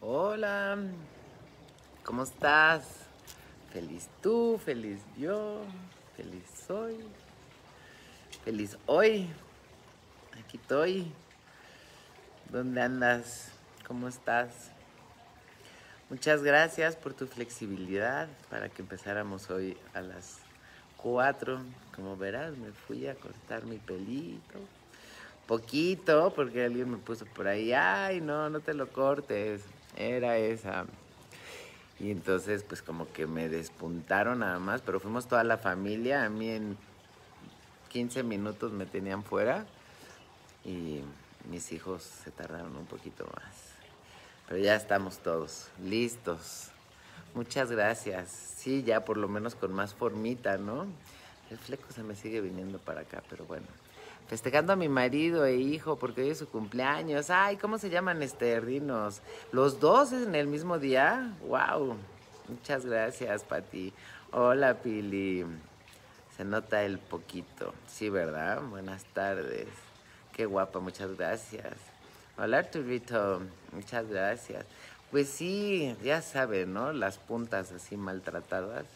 Hola, ¿cómo estás? Feliz tú, feliz yo, feliz soy, feliz hoy. Aquí estoy. ¿Dónde andas? ¿Cómo estás? Muchas gracias por tu flexibilidad para que empezáramos hoy a las 4. Como verás, me fui a cortar mi pelito. Poquito, porque alguien me puso por ahí, ay, no, no te lo cortes. Era esa. Y entonces, pues como que me despuntaron nada más, pero fuimos toda la familia. A mí en 15 minutos me tenían fuera y mis hijos se tardaron un poquito más. Pero ya estamos todos listos. Muchas gracias. Sí, ya por lo menos con más formita, ¿no? El fleco se me sigue viniendo para acá, pero bueno. Festejando a mi marido e hijo porque hoy es su cumpleaños. Ay, ¿cómo se llaman rinos? ¿Los dos en el mismo día? ¡Wow! Muchas gracias, Pati. Hola, Pili. Se nota el poquito. Sí, ¿verdad? Buenas tardes. Qué guapa, muchas gracias. Hola, Arturito. Muchas gracias. Pues sí, ya saben, ¿no? Las puntas así maltratadas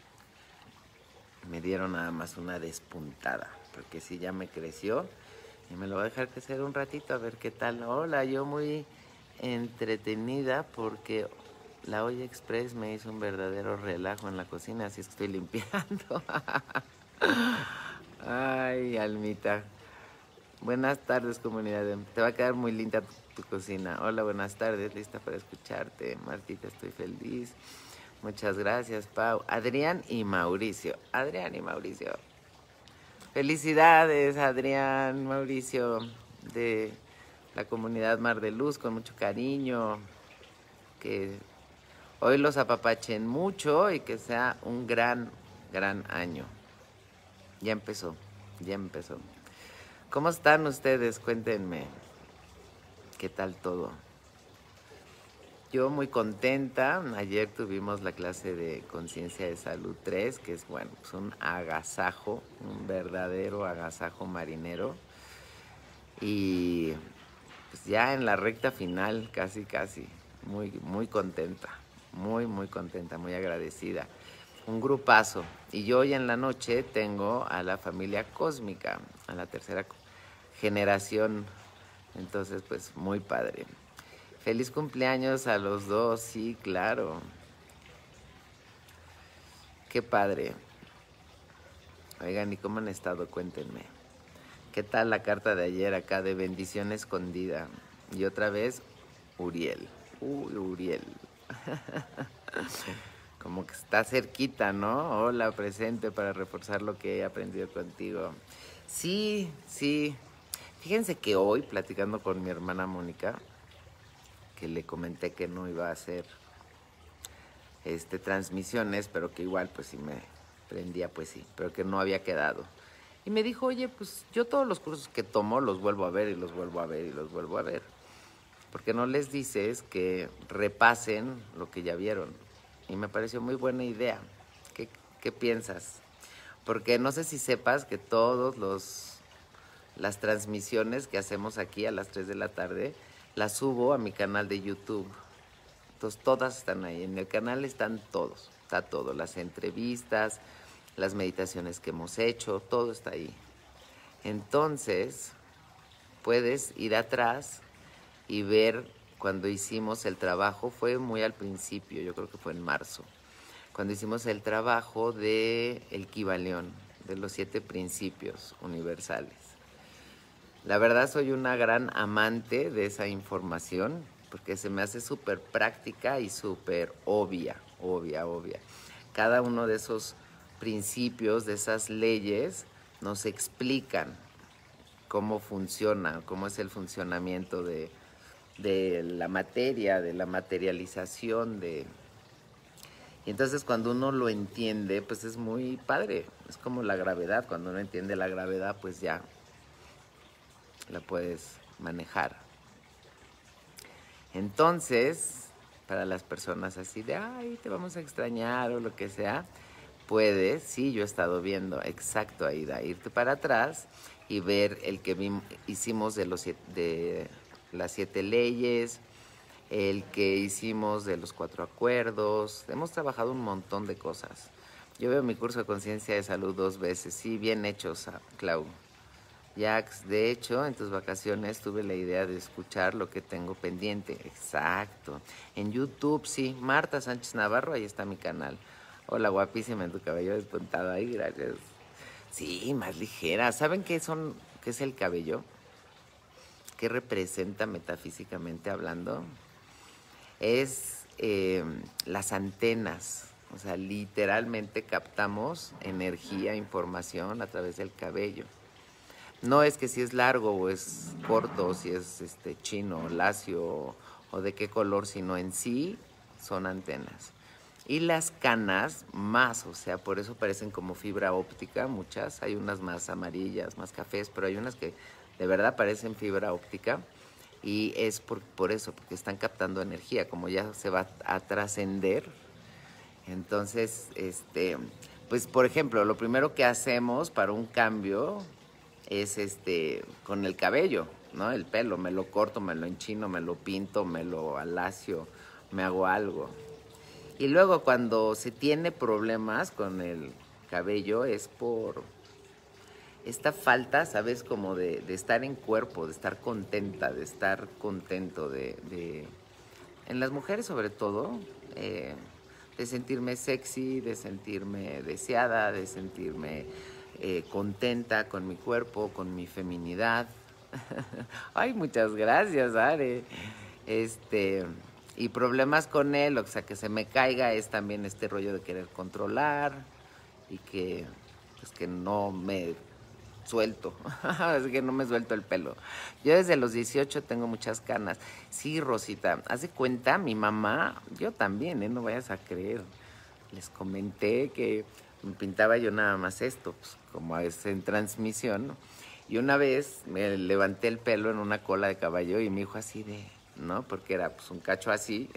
y me dieron nada más una despuntada, porque sí, ya me creció y me lo voy a dejar crecer un ratito a ver qué tal. Hola, yo muy entretenida porque la olla express me hizo un verdadero relajo en la cocina, así es que estoy limpiando. Ay, Almita. Buenas tardes, comunidad. Te va a quedar muy linda tu cocina. Hola, buenas tardes. Lista para escucharte. Martita, estoy feliz. Muchas gracias, Pau. Adrián y Mauricio. Adrián y Mauricio. Felicidades, Adrián, Mauricio, de la comunidad Mar de Luz, con mucho cariño. Que hoy los apapachen mucho y que sea un gran, gran año. Ya empezó, ya empezó. ¿Cómo están ustedes? Cuéntenme. ¿Qué tal todo? Yo muy contenta. Ayer tuvimos la clase de Conciencia de Salud 3, que es, bueno, pues un agasajo, un verdadero agasajo marinero. Y pues ya en la recta final, casi, casi. Muy, muy contenta. Muy, muy contenta, muy agradecida. Un grupazo. Y yo hoy en la noche tengo a la familia cósmica, a la tercera generación. Entonces, pues muy padre. Feliz cumpleaños a los dos, sí, claro. Qué padre. Oigan, ¿y cómo han estado? Cuéntenme. ¿Qué tal la carta de ayer acá de bendición escondida? Y otra vez, Uriel. Uy, Uriel. Como que está cerquita, ¿no? Hola, presente para reforzar lo que he aprendido contigo. Sí, sí. Fíjense que hoy, platicando con mi hermana Mónica, que le comenté que no iba a hacer transmisiones, pero que igual pues si me prendía pues sí, pero que no había quedado. Y me dijo, oye, pues yo todos los cursos que tomo los vuelvo a ver y los vuelvo a ver y los vuelvo a ver. Porque no les dices que repasen lo que ya vieron. Y me pareció muy buena idea. ¿Qué piensas? Porque no sé si sepas que las transmisiones que hacemos aquí a las 3 de la tarde, las subo a mi canal de YouTube. Entonces todas están ahí, en el canal están todos, está todo, las entrevistas, las meditaciones que hemos hecho, todo está ahí. Entonces puedes ir atrás y ver cuando hicimos el trabajo, fue muy al principio, yo creo que fue en marzo, cuando hicimos el trabajo de el Kybalión, de los 7 principios universales. La verdad soy una gran amante de esa información, porque se me hace súper práctica y súper obvia. Cada uno de esos principios, de esas leyes, nos explican cómo funciona, cómo es el funcionamiento de la materia, de la materialización, Y entonces cuando uno lo entiende, pues es muy padre. Es como la gravedad, cuando uno entiende la gravedad, pues ya la puedes manejar. Entonces, para las personas así de, ay, te vamos a extrañar o lo que sea, puedes, sí, yo he estado viendo, exacto, Aida, irte para atrás y ver el que hicimos de las 7 leyes, el que hicimos de los 4 acuerdos. Hemos trabajado un montón de cosas. Yo veo mi curso de conciencia de salud 2 veces. Sí, bien hechos, Clau. Jax, de hecho, en tus vacaciones tuve la idea de escuchar lo que tengo pendiente. Exacto. En YouTube, sí. Marta Sánchez Navarro, ahí está mi canal. Hola, guapísima en tu cabello despuntado. Ay, gracias. Sí, más ligera. ¿Saben qué es el cabello? ¿Qué representa metafísicamente hablando? Es las antenas. O sea, literalmente captamos energía, información a través del cabello. No es que si es largo o es corto, o si es chino, lacio o de qué color, sino en sí son antenas. Y las canas más, o sea, por eso parecen como fibra óptica, muchas. Hay unas más amarillas, más cafés, pero hay unas que de verdad parecen fibra óptica. Y es por eso, porque están captando energía, como ya se va a trascender. Entonces, pues por ejemplo, lo primero que hacemos para un cambio es con el cabello, ¿no? El pelo, me lo corto, me lo enchino, me lo pinto, me lo alacio, me hago algo. Y luego cuando se tiene problemas con el cabello es por esta falta, ¿sabes? Como de estar en cuerpo, de estar contenta, de estar contento, en las mujeres sobre todo, de sentirme sexy, de sentirme deseada, de sentirme contenta con mi cuerpo, con mi feminidad. Ay, muchas gracias, Are. Y problemas con él, o sea, que se me caiga es también este rollo de querer controlar y pues que no me suelto, así que no me suelto el pelo. Yo desde los 18 tengo muchas canas. Sí, Rosita, haz de cuenta, mi mamá, yo también, no vayas a creer. Les comenté que me pintaba yo nada más esto, pues, como es en transmisión, ¿no? Y una vez me levanté el pelo en una cola de caballo y mi hijo así ¿no? Porque era pues un cacho así.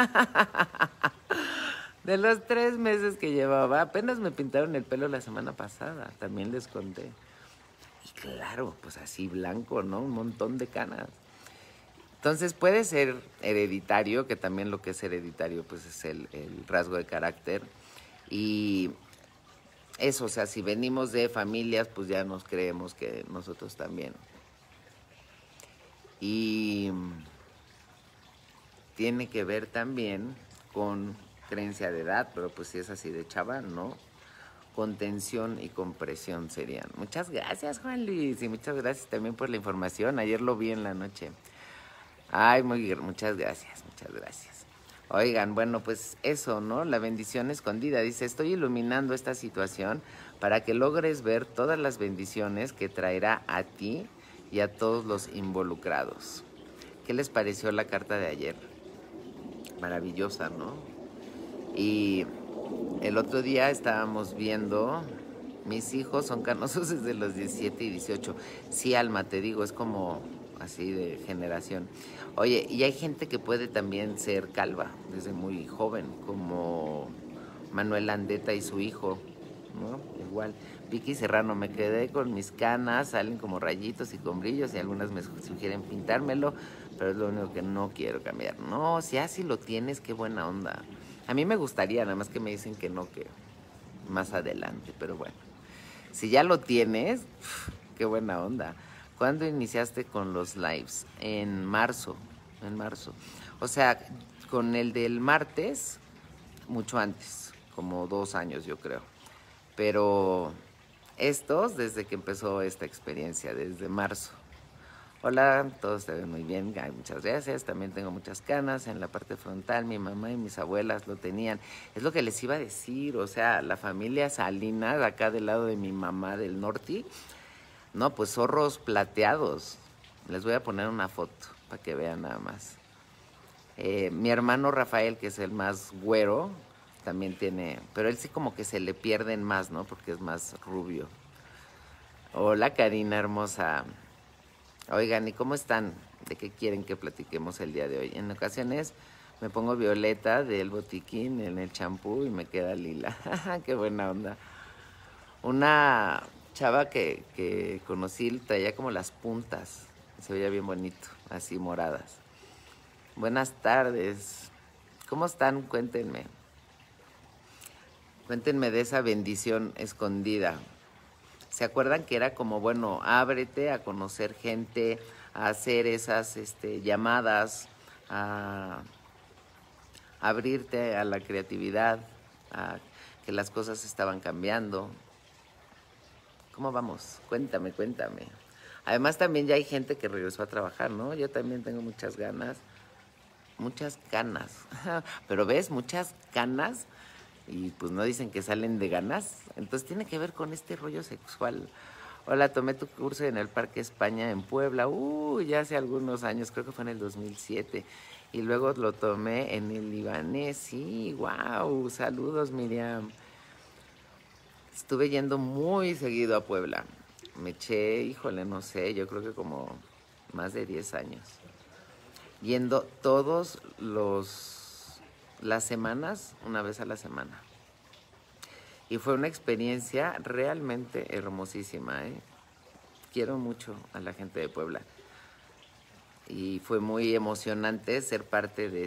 De los 3 meses que llevaba, apenas me pintaron el pelo la semana pasada, también les conté. Y claro, pues así blanco, ¿no? Un montón de canas. Entonces puede ser hereditario, que también lo que es hereditario pues es el rasgo de carácter. Y eso, o sea, si venimos de familias, pues ya nos creemos que nosotros también. Y tiene que ver también con creencia de edad, pero pues si es así de chaval, ¿no? Contención y compresión serían. Muchas gracias, Juan Luis, y muchas gracias también por la información. Ayer lo vi en la noche. Ay, muchas gracias, muchas gracias. Oigan, bueno, pues eso, ¿no? La bendición escondida. Dice, estoy iluminando esta situación para que logres ver todas las bendiciones que traerá a ti y a todos los involucrados. ¿Qué les pareció la carta de ayer? Maravillosa, ¿no? Y el otro día estábamos viendo, mis hijos son canosos desde los 17 y 18. Sí, Alma, te digo, es como así de generación. Oye, y hay gente que puede también ser calva desde muy joven, como Manuel Landeta y su hijo, ¿no? Igual. Vicky Serrano, me quedé con mis canas, salen como rayitos y con brillos y algunas me sugieren pintármelo, pero es lo único que no quiero cambiar. No, si así lo tienes, qué buena onda. A mí me gustaría, nada más que me dicen que no, que más adelante, pero bueno. Si ya lo tienes, qué buena onda. ¿Cuándo iniciaste con los lives? En marzo, en marzo. O sea, con el del martes, mucho antes, como 2 años yo creo. Pero estos desde que empezó esta experiencia, desde marzo. Hola, todos te ven muy bien, ay, muchas gracias. También tengo muchas canas en la parte frontal, mi mamá y mis abuelas lo tenían. Es lo que les iba a decir, o sea, la familia Salinas, acá del lado de mi mamá del norte, no, pues zorros plateados. Les voy a poner una foto para que vean nada más. Mi hermano Rafael, que es el más güero, también tiene, pero él sí como que se le pierden más, ¿no? Porque es más rubio. Hola, Karina hermosa. Oigan, ¿y cómo están? ¿De qué quieren que platiquemos el día de hoy? En ocasiones me pongo violeta del botiquín en el champú y me queda lila. ¡Qué buena onda! Una chava que conocí traía como las puntas. Se veía bien bonito, así moradas. Buenas tardes. ¿Cómo están? Cuéntenme. Cuéntenme de esa bendición escondida. ¿Se acuerdan que era como, bueno, ábrete a conocer gente, a hacer esas llamadas, a abrirte a la creatividad, a que las cosas estaban cambiando? ¿Cómo vamos? Cuéntame, cuéntame. Además también ya hay gente que regresó a trabajar, ¿no? Yo también tengo muchas ganas. Muchas canas. Pero ves, muchas canas y pues no dicen que salen de ganas. Entonces tiene que ver con este rollo sexual. Hola, tomé tu curso en el Parque España en Puebla. Ya hace algunos años, creo que fue en el 2007. Y luego lo tomé en el libanés. Sí, wow. Saludos, Miriam. Estuve yendo muy seguido a Puebla. Me eché, híjole, no sé, yo creo que como más de 10 años. Yendo todos las semanas, una vez a la semana. Y fue una experiencia realmente hermosísima, ¿eh? Quiero mucho a la gente de Puebla. Y fue muy emocionante ser parte de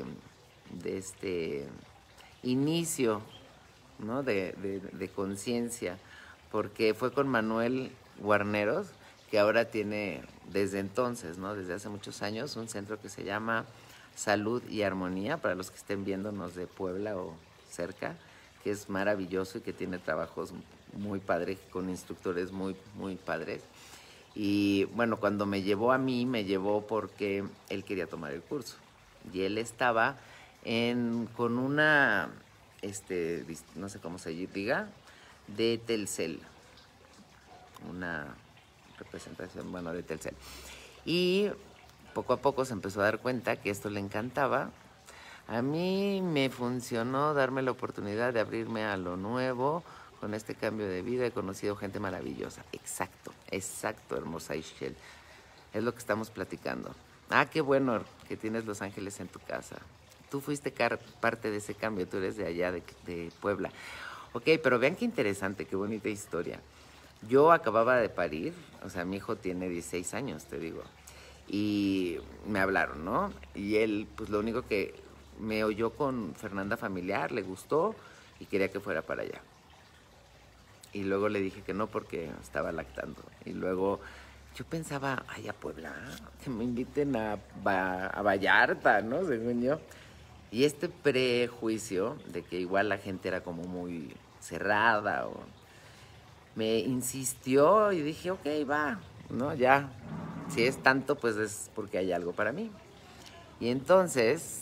este inicio, ¿no? de conciencia, porque fue con Manuel Guarneros, que ahora tiene desde entonces, ¿no? Desde hace muchos años, un centro que se llama Salud y Armonía, para los que estén viéndonos de Puebla o cerca, que es maravilloso y que tiene trabajos muy padres, con instructores muy, muy padres. Y bueno, cuando me llevó a mí, me llevó porque él quería tomar el curso. Y él estaba con una, no sé cómo se diga, de Telcel. Una representación, bueno, de Telcel. Y poco a poco se empezó a dar cuenta que esto le encantaba. A mí me funcionó darme la oportunidad de abrirme a lo nuevo. Con este cambio de vida he conocido gente maravillosa. Exacto, exacto, hermosa Ishel. Es lo que estamos platicando. Ah, qué bueno que tienes Los Ángeles en tu casa. Tú fuiste parte de ese cambio, tú eres de allá, de Puebla. Ok, pero vean qué interesante, qué bonita historia. Yo acababa de parir, o sea, mi hijo tiene 16 años, te digo. Y me hablaron, ¿no? Y él, pues lo único que me oyó con Fernanda Familiar, le gustó y quería que fuera para allá. Y luego le dije que no porque estaba lactando. Y luego yo pensaba, ay, a Puebla, que me inviten a Vallarta, ¿no? Según yo. Y este prejuicio de que igual la gente era como muy cerrada, me insistió y dije, ok, va, ¿no? Ya, si es tanto, pues es porque hay algo para mí. Y entonces,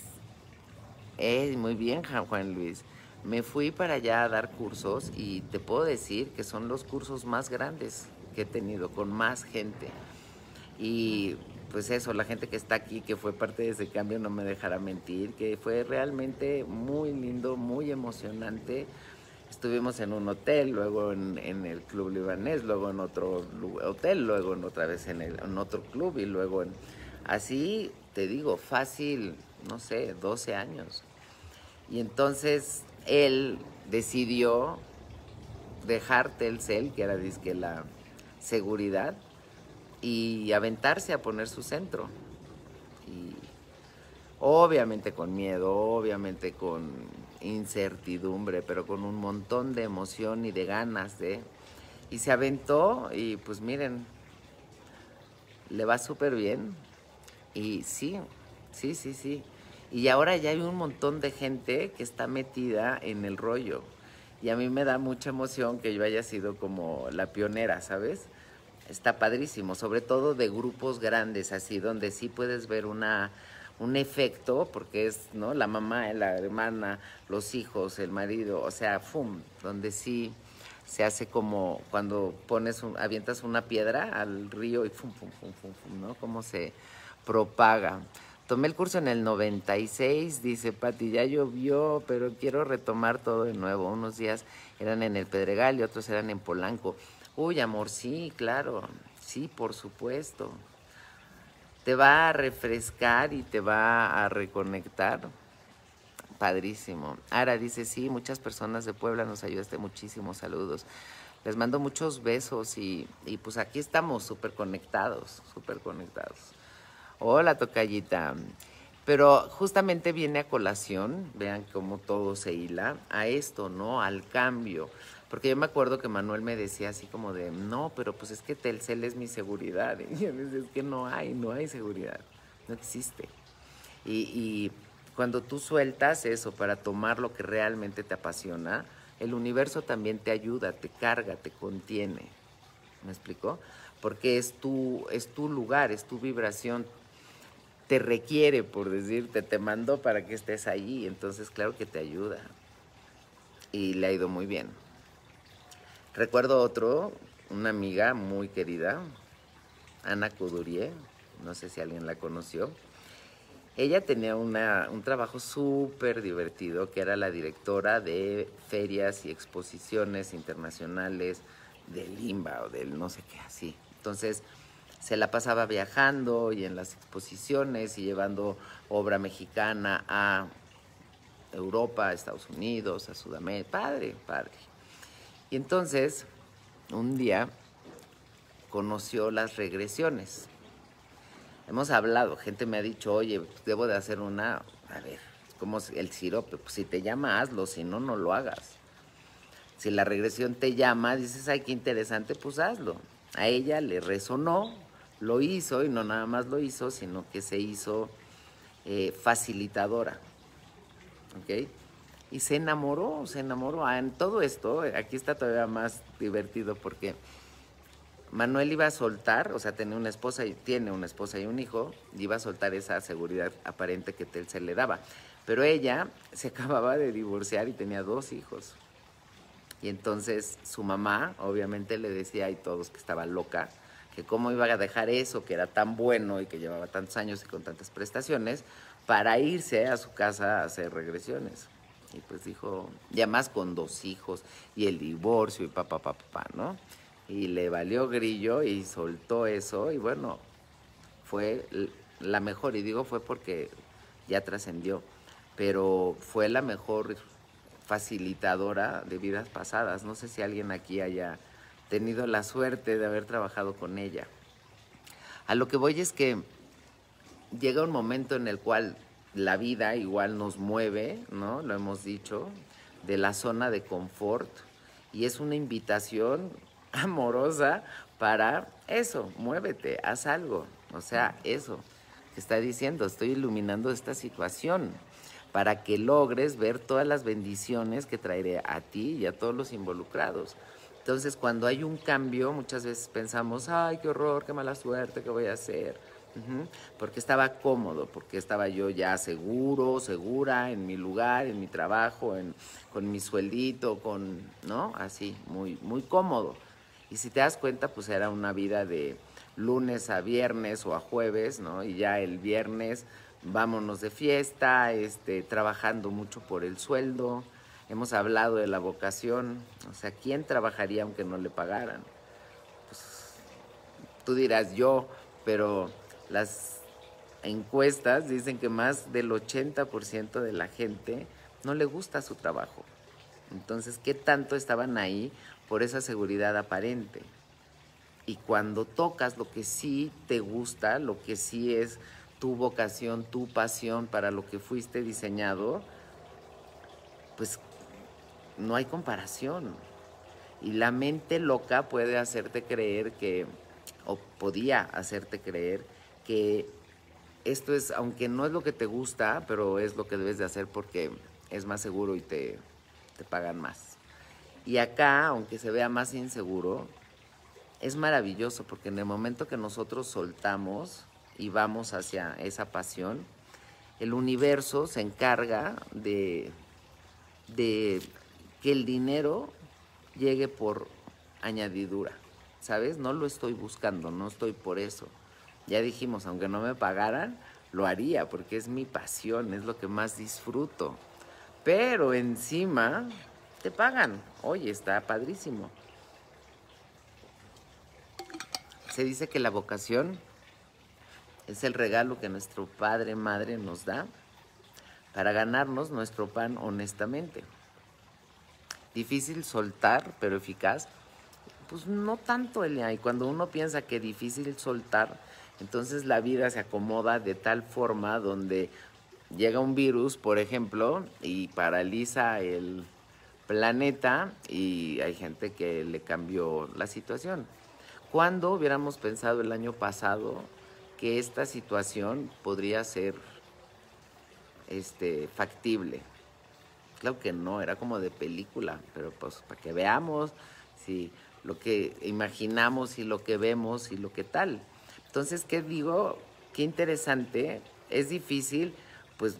muy bien, Juan Luis. Me fui para allá a dar cursos y te puedo decir que son los cursos más grandes que he tenido, con más gente. Y pues eso, la gente que está aquí, que fue parte de ese cambio, no me dejará mentir, que fue realmente muy lindo, muy emocionante. Estuvimos en un hotel, luego en el Club Libanés, luego en otro hotel, luego otra vez en otro club y luego así, te digo, fácil, no sé, 12 años. Y entonces él decidió dejar Telcel, que era dizque la seguridad, y aventarse a poner su centro. Y obviamente con miedo, obviamente con incertidumbre, pero con un montón de emoción y de ganas de... Y se aventó y pues miren, le va súper bien. Y sí, sí, sí, sí. Y ahora ya hay un montón de gente que está metida en el rollo. Y a mí me da mucha emoción que yo haya sido como la pionera, ¿sabes? Está padrísimo, sobre todo de grupos grandes, así, donde sí puedes ver un efecto, porque es, ¿no? La mamá, la hermana, los hijos, el marido, o sea, ¡fum! Donde sí se hace como cuando avientas una piedra al río y ¡fum, fum, fum, fum, fum! ¿No? Cómo se propaga. Tomé el curso en el 96, dice Pati, ya llovió, pero quiero retomar todo de nuevo. Unos días eran en el Pedregal y otros eran en Polanco. Uy, amor, sí, claro, sí, por supuesto. Te va a refrescar y te va a reconectar. Padrísimo. Ara dice, sí, muchas personas de Puebla nos ayudaste muchísimo, saludos. Les mando muchos besos y pues aquí estamos súper conectados, súper conectados. Hola, tocallita. Pero justamente viene a colación, vean cómo todo se hila, a esto, ¿no? Al cambio. Porque yo me acuerdo que Manuel me decía así como de, no, pero pues es que Telcel es mi seguridad. Y yo decía, es que no hay seguridad, no existe. Y cuando tú sueltas eso para tomar lo que realmente te apasiona, el universo también te ayuda, te carga, te contiene. ¿Me explicó? Porque es tu lugar, es tu vibración, te requiere, por decirte, te mandó para que estés allí, entonces claro que te ayuda. Y le ha ido muy bien. Recuerdo otro, una amiga muy querida, Ana Coudurier, no sé si alguien la conoció. Ella tenía un trabajo súper divertido, que era la directora de ferias y exposiciones internacionales del IMBA o del no sé qué así. Entonces, se la pasaba viajando y en las exposiciones y llevando obra mexicana a Europa, a Estados Unidos, a Sudamérica. Padre, padre. Y entonces, un día conoció las regresiones. Hemos hablado, gente me ha dicho, oye, pues debo de hacer una, a ver, como el sirope, pues si te llama, hazlo, si no, no lo hagas. Si la regresión te llama, dices, ay, qué interesante, pues hazlo. A ella le resonó, lo hizo, y no nada más lo hizo, sino que se hizo facilitadora, ¿ok? Y se enamoró, se enamoró. En todo esto, aquí está todavía más divertido porque Manuel iba a soltar, o sea, tiene una esposa y un hijo, y iba a soltar esa seguridad aparente que Telcel le daba. Pero ella se acababa de divorciar y tenía 2 hijos. Y entonces su mamá, obviamente, le decía a todos que estaba loca, que cómo iba a dejar eso, que era tan bueno y que llevaba tantos años y con tantas prestaciones, para irse a su casa a hacer regresiones. Y pues dijo, ya más con 2 hijos y el divorcio y papá, ¿no? Y le valió grillo y soltó eso y bueno, fue la mejor, y digo fue porque ya trascendió, pero fue la mejor facilitadora de vidas pasadas. No sé si alguien aquí haya tenido la suerte de haber trabajado con ella. A lo que voy es que llega un momento en el cual la vida igual nos mueve, ¿no? Lo hemos dicho, de la zona de confort, y es una invitación amorosa para eso, muévete, haz algo. O sea, eso que está diciendo, estoy iluminando esta situación para que logres ver todas las bendiciones que traeré a ti y a todos los involucrados. Entonces, cuando hay un cambio, muchas veces pensamos, ay, qué horror, qué mala suerte, ¿qué voy a hacer? Porque estaba cómodo, porque estaba yo ya seguro, segura en mi lugar, en mi trabajo, con mi sueldito, ¿no? Así, muy, muy cómodo. Y si te das cuenta, pues era una vida de lunes a viernes o a jueves, ¿no? Y ya el viernes vámonos de fiesta, trabajando mucho por el sueldo. Hemos hablado de la vocación, o sea, ¿quién trabajaría aunque no le pagaran? Pues tú dirás yo, pero las encuestas dicen que más del 80% de la gente no le gusta su trabajo. Entonces, ¿qué tanto estaban ahí por esa seguridad aparente? Y cuando tocas lo que sí te gusta, lo que sí es tu vocación, tu pasión para lo que fuiste diseñado, pues no hay comparación. Y la mente loca puede hacerte creer que, o podía hacerte creer que esto es, aunque no es lo que te gusta, pero es lo que debes de hacer porque es más seguro y te pagan más. Y acá, aunque se vea más inseguro, es maravilloso porque en el momento que nosotros soltamos y vamos hacia esa pasión, el universo se encarga de que el dinero llegue por añadidura, ¿sabes? No lo estoy buscando, no estoy por eso. Ya dijimos, aunque no me pagaran, lo haría porque es mi pasión, es lo que más disfruto. Pero encima te pagan. Oye, está padrísimo. Se dice que la vocación es el regalo que nuestro padre, madre nos da para ganarnos nuestro pan honestamente. Difícil soltar, pero eficaz. Pues no tanto, Elia. Y cuando uno piensa que difícil soltar, entonces la vida se acomoda de tal forma donde llega un virus, por ejemplo, y paraliza el planeta y hay gente que le cambió la situación. ¿Cuándo hubiéramos pensado el año pasado que esta situación podría ser factible? Claro que no, era como de película, pero pues para que veamos si lo que imaginamos y lo que vemos y lo que tal. Entonces, ¿qué digo? Qué interesante, es difícil, pues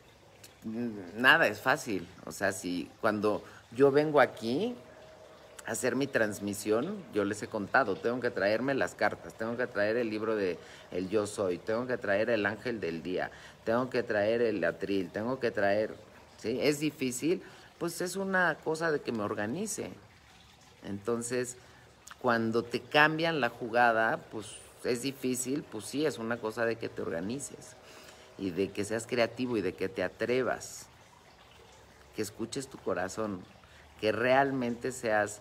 nada es fácil. O sea, si cuando yo vengo aquí a hacer mi transmisión, yo les he contado, tengo que traerme las cartas, tengo que traer el libro de El Yo Soy, tengo que traer el ángel del día, tengo que traer el atril, tengo que traer, ¿sí? Es difícil, pues es una cosa de que me organice. Entonces, cuando te cambian la jugada, pues es difícil, pues sí, es una cosa de que te organices y de que seas creativo y de que te atrevas, que escuches tu corazón, que realmente seas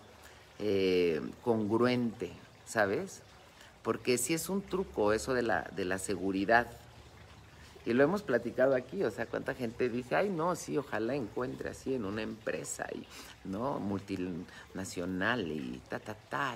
congruente, ¿sabes? Porque sí es un truco eso de la seguridad. Y lo hemos platicado aquí, o sea, cuánta gente dice, ay, no, sí, ojalá encuentre así en una empresa, y, ¿no? Multinacional y ta.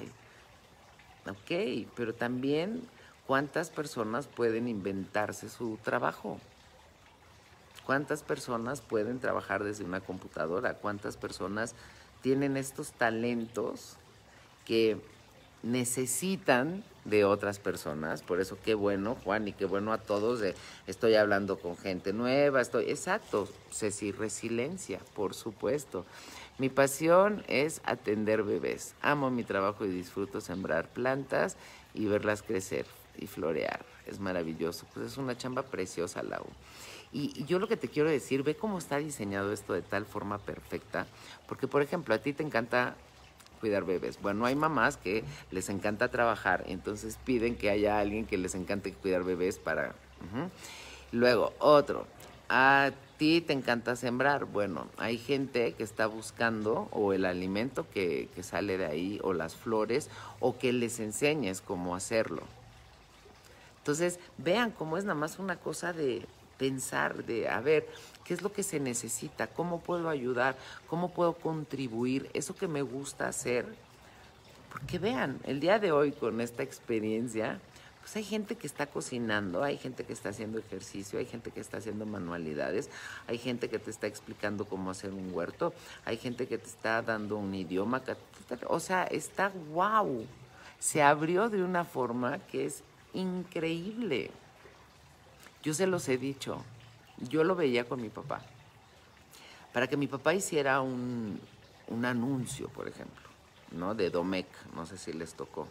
Ok, pero también cuántas personas pueden inventarse su trabajo. ¿Cuántas personas pueden trabajar desde una computadora? ¿Cuántas personas tienen estos talentos que necesitan de otras personas? Por eso qué bueno, Juan, y qué bueno a todos. Estoy hablando con gente nueva, exacto, Ceci, resiliencia, por supuesto. Mi pasión es atender bebés. Amo mi trabajo y disfruto sembrar plantas y verlas crecer y florear. Es maravilloso. Pues es una chamba preciosa, Lau. Y yo lo que te quiero decir, ve cómo está diseñado esto de tal forma perfecta. Porque, por ejemplo, a ti te encanta cuidar bebés. Bueno, hay mamás que les encanta trabajar, entonces piden que haya alguien que les encante cuidar bebés para... Luego, otro, a ti te encanta sembrar. Bueno, hay gente que está buscando o el alimento que sale de ahí, o las flores, o que les enseñes cómo hacerlo. Entonces, vean cómo es nada más una cosa de pensar, de a ver, ¿qué es lo que se necesita? ¿Cómo puedo ayudar? ¿Cómo puedo contribuir? Eso que me gusta hacer. Porque vean, el día de hoy con esta experiencia, pues hay gente que está cocinando, hay gente que está haciendo ejercicio, hay gente que está haciendo manualidades, hay gente que te está explicando cómo hacer un huerto, hay gente que te está dando un idioma. O sea, está wow. Se abrió de una forma que es increíble. Yo se los he dicho, yo lo veía con mi papá. Para que mi papá hiciera un anuncio, por ejemplo, ¿no? De Domecq, no sé si les tocó.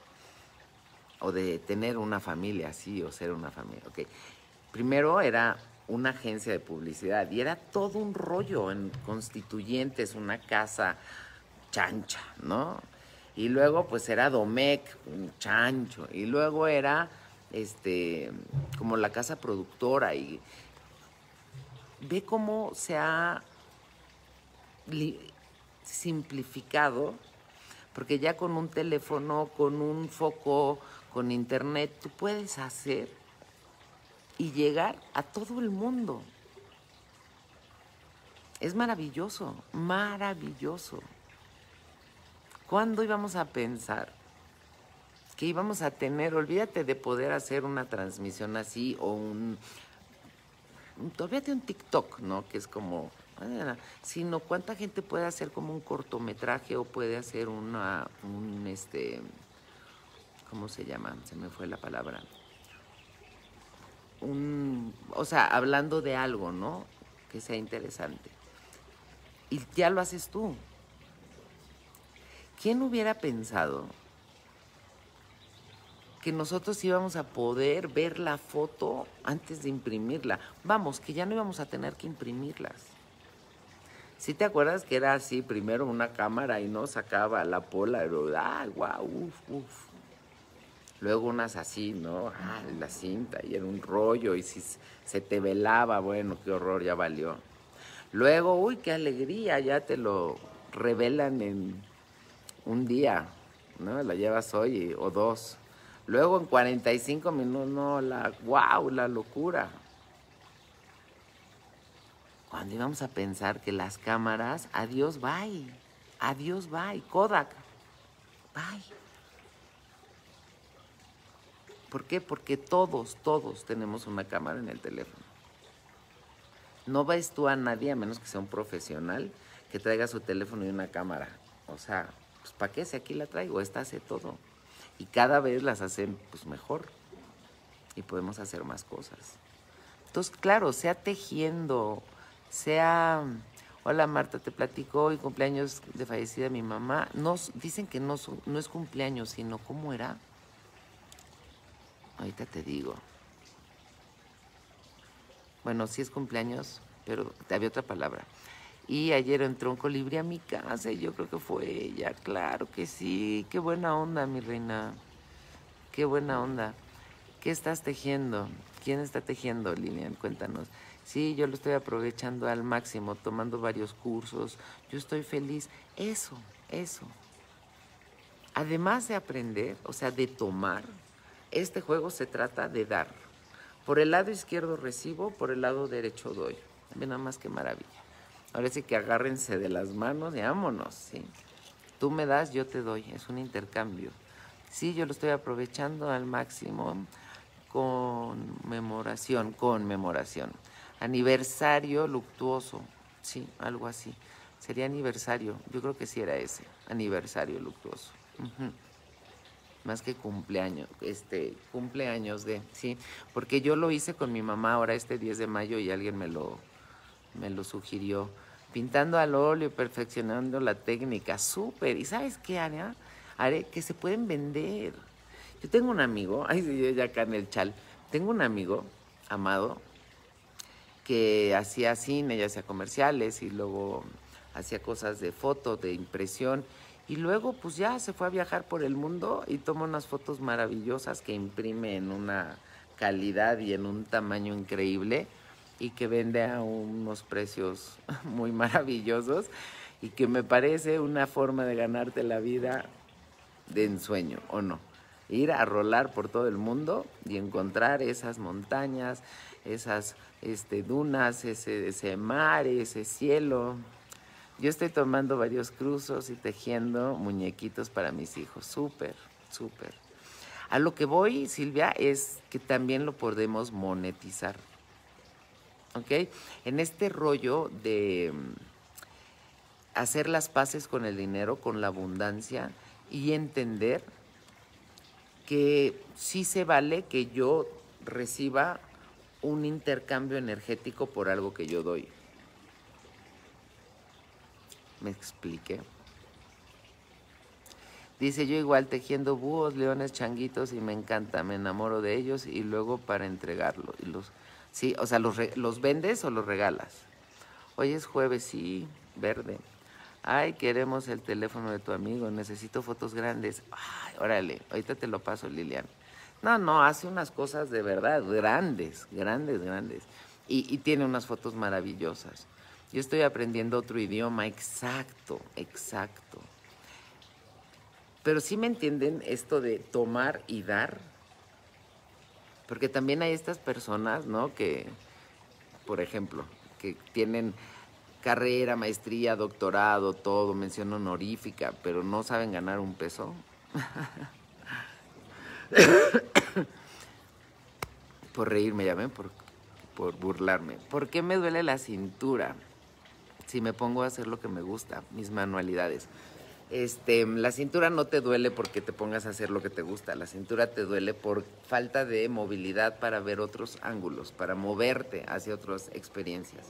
O de tener una familia así, o ser una familia, ok. Primero era una agencia de publicidad y era todo un rollo en Constituyentes, una casa chancha, ¿no? Y luego pues era Domecq, un chancho, y luego era como la casa productora, y ve cómo se ha simplificado, porque ya con un teléfono, con un foco, con internet, tú puedes hacer y llegar a todo el mundo. Es maravilloso, maravilloso. ¿Cuándo íbamos a pensar que íbamos a tener, olvídate de poder hacer una transmisión así o olvídate un TikTok, ¿no? Que es como, sino cuánta gente puede hacer como un cortometraje o puede hacer ¿cómo se llama? Se me fue la palabra. O sea, hablando de algo, ¿no? Que sea interesante. Y ya lo haces tú. ¿Quién hubiera pensado que nosotros íbamos a poder ver la foto antes de imprimirla? Vamos, que ya no íbamos a tener que imprimirlas. ¿Sí te acuerdas que era así? Primero una cámara y no sacaba la Polaroid. ¡Ay, guau! Uf. Luego unas así, ¿no? La cinta, y era un rollo, y si se te velaba, bueno, qué horror, ya valió. Luego, uy, qué alegría, ya te lo revelan en un día, ¿no? La llevas hoy o dos. Luego en 45 minutos, no, wow, la locura. cuando íbamos a pensar que las cámaras, adiós, bye. Adiós, bye. Kodak, bye. ¿Por qué? Porque todos tenemos una cámara en el teléfono. No ves tú a nadie, a menos que sea un profesional, que traiga su teléfono y una cámara. O sea, pues ¿para qué? Si aquí la traigo, esta hace todo. Y cada vez las hacen pues mejor. Y podemos hacer más cosas. Entonces, claro, sea tejiendo, sea... Hola Marta, te platico, hoy cumpleaños de fallecida mi mamá. Dicen que no es cumpleaños, sino ¿cómo era? Ahorita te digo. Bueno, sí es cumpleaños, pero había otra palabra. Y ayer entró un colibrí a mi casa y yo creo que fue ella. Claro que sí. Qué buena onda, mi reina. Qué buena onda. ¿Qué estás tejiendo? ¿Quién está tejiendo, Lilian? Cuéntanos. Sí, yo lo estoy aprovechando al máximo, tomando varios cursos. Yo estoy feliz. Eso. Además de aprender, o sea, de tomar, este juego se trata de dar. Por el lado izquierdo recibo, por el lado derecho doy. Ve nada más qué maravilla. Ahora sí que agárrense de las manos y vámonos, ¿sí? Tú me das, yo te doy. Es un intercambio. Sí, yo lo estoy aprovechando al máximo. Conmemoración. Aniversario luctuoso. Sí, algo así. Sería aniversario. Yo creo que sí era ese. Aniversario luctuoso. Más que cumpleaños, cumpleaños sí, porque yo lo hice con mi mamá ahora este 10 de mayo y alguien me lo sugirió, pintando al óleo, perfeccionando la técnica, súper, ¿y sabes qué, Ana? Haré que se pueden vender. Yo tengo un amigo, ay, sí, yo ya acá en el chal, tengo un amigo, Amado, que hacía cine y hacía comerciales y luego hacía cosas de foto, de impresión. Y luego pues ya se fue a viajar por el mundo y toma unas fotos maravillosas que imprime en una calidad y en un tamaño increíble y que vende a unos precios muy maravillosos y que me parece una forma de ganarte la vida de ensueño, ¿o no? Ir a rolar por todo el mundo y encontrar esas montañas, esas dunas, ese mar, ese cielo. Yo estoy tomando varios cruzos y tejiendo muñequitos para mis hijos. Súper. A lo que voy, Silvia, es que también lo podemos monetizar. ¿Ok? En este rollo de hacer las paces con el dinero, con la abundancia y entender que sí se vale que yo reciba un intercambio energético por algo que yo doy. ¿Me expliqué? Dice, yo igual tejiendo búhos, leones, changuitos y me encanta, me enamoro de ellos y luego para entregarlo. Sí, o sea, ¿los vendes o los regalas? Hoy es jueves, sí, verde. Ay, queremos el teléfono de tu amigo, necesito fotos grandes. Ay, órale, ahorita te lo paso, Lilian. No, hace unas cosas de verdad, grandes. Y tiene unas fotos maravillosas. Yo estoy aprendiendo otro idioma, exacto. Pero sí me entienden esto de tomar y dar. Porque también hay estas personas, ¿no? Que, por ejemplo, que tienen carrera, maestría, doctorado, todo, mención honorífica, pero no saben ganar un peso. Por reírme, ya ven, por burlarme. ¿Por qué me duele la cintura si me pongo a hacer lo que me gusta, mis manualidades? La cintura no te duele porque te pongas a hacer lo que te gusta. La cintura te duele por falta de movilidad para ver otros ángulos, para moverte hacia otras experiencias.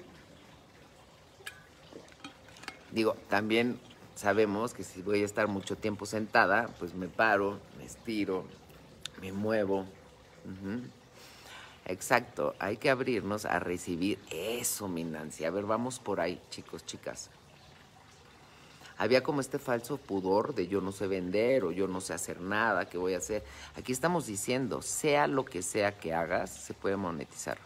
Digo, también sabemos que si voy a estar mucho tiempo sentada, pues me paro, me estiro, me muevo. Exacto, hay que abrirnos a recibir eso, mi Nancy. A ver, vamos por ahí, chicos, chicas. Había como este falso pudor de yo no sé vender o yo no sé hacer nada, ¿qué voy a hacer? Aquí estamos diciendo, sea lo que sea que hagas, se puede monetizar.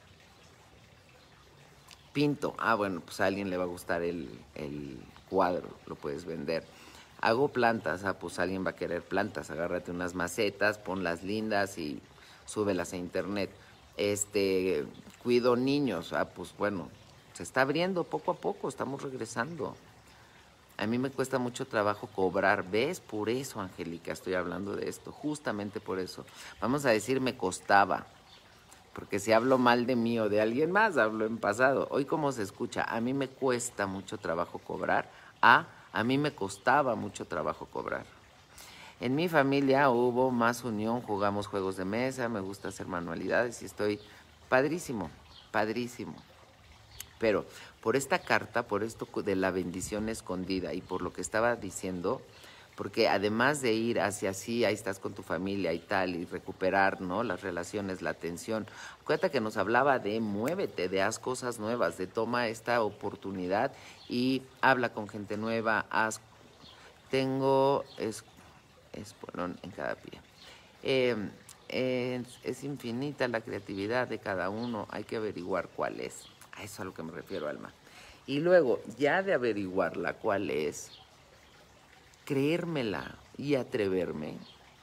Pinto, bueno, pues a alguien le va a gustar el cuadro, lo puedes vender. Hago plantas, pues alguien va a querer plantas, agárrate unas macetas, ponlas lindas y súbelas a internet. Cuido niños, pues bueno, Se está abriendo poco a poco, estamos regresando. A mí me cuesta mucho trabajo cobrar, ¿ves? Por eso, Angélica, estoy hablando de esto, justamente por eso. Vamos a decir, me costaba, porque si hablo mal de mí o de alguien más, hablo en pasado. Hoy, ¿cómo se escucha? A mí me cuesta mucho trabajo cobrar, a mí me costaba mucho trabajo cobrar. En mi familia hubo más unión, jugamos juegos de mesa, me gusta hacer manualidades y estoy padrísimo, padrísimo. Pero por esta carta, por esto de la bendición escondida y por lo que estaba diciendo, porque además de ir hacia sí, ahí estás con tu familia y tal, y recuperar, ¿no?, las relaciones, la atención. Acuérdate que nos hablaba de muévete, de haz cosas nuevas, de toma esta oportunidad y habla con gente nueva, tengo espolón en cada pie. Es infinita la creatividad de cada uno, hay que averiguar cuál es. A eso es a lo que me refiero, Alma. Y luego, ya de averiguarla cuál es, creérmela y atreverme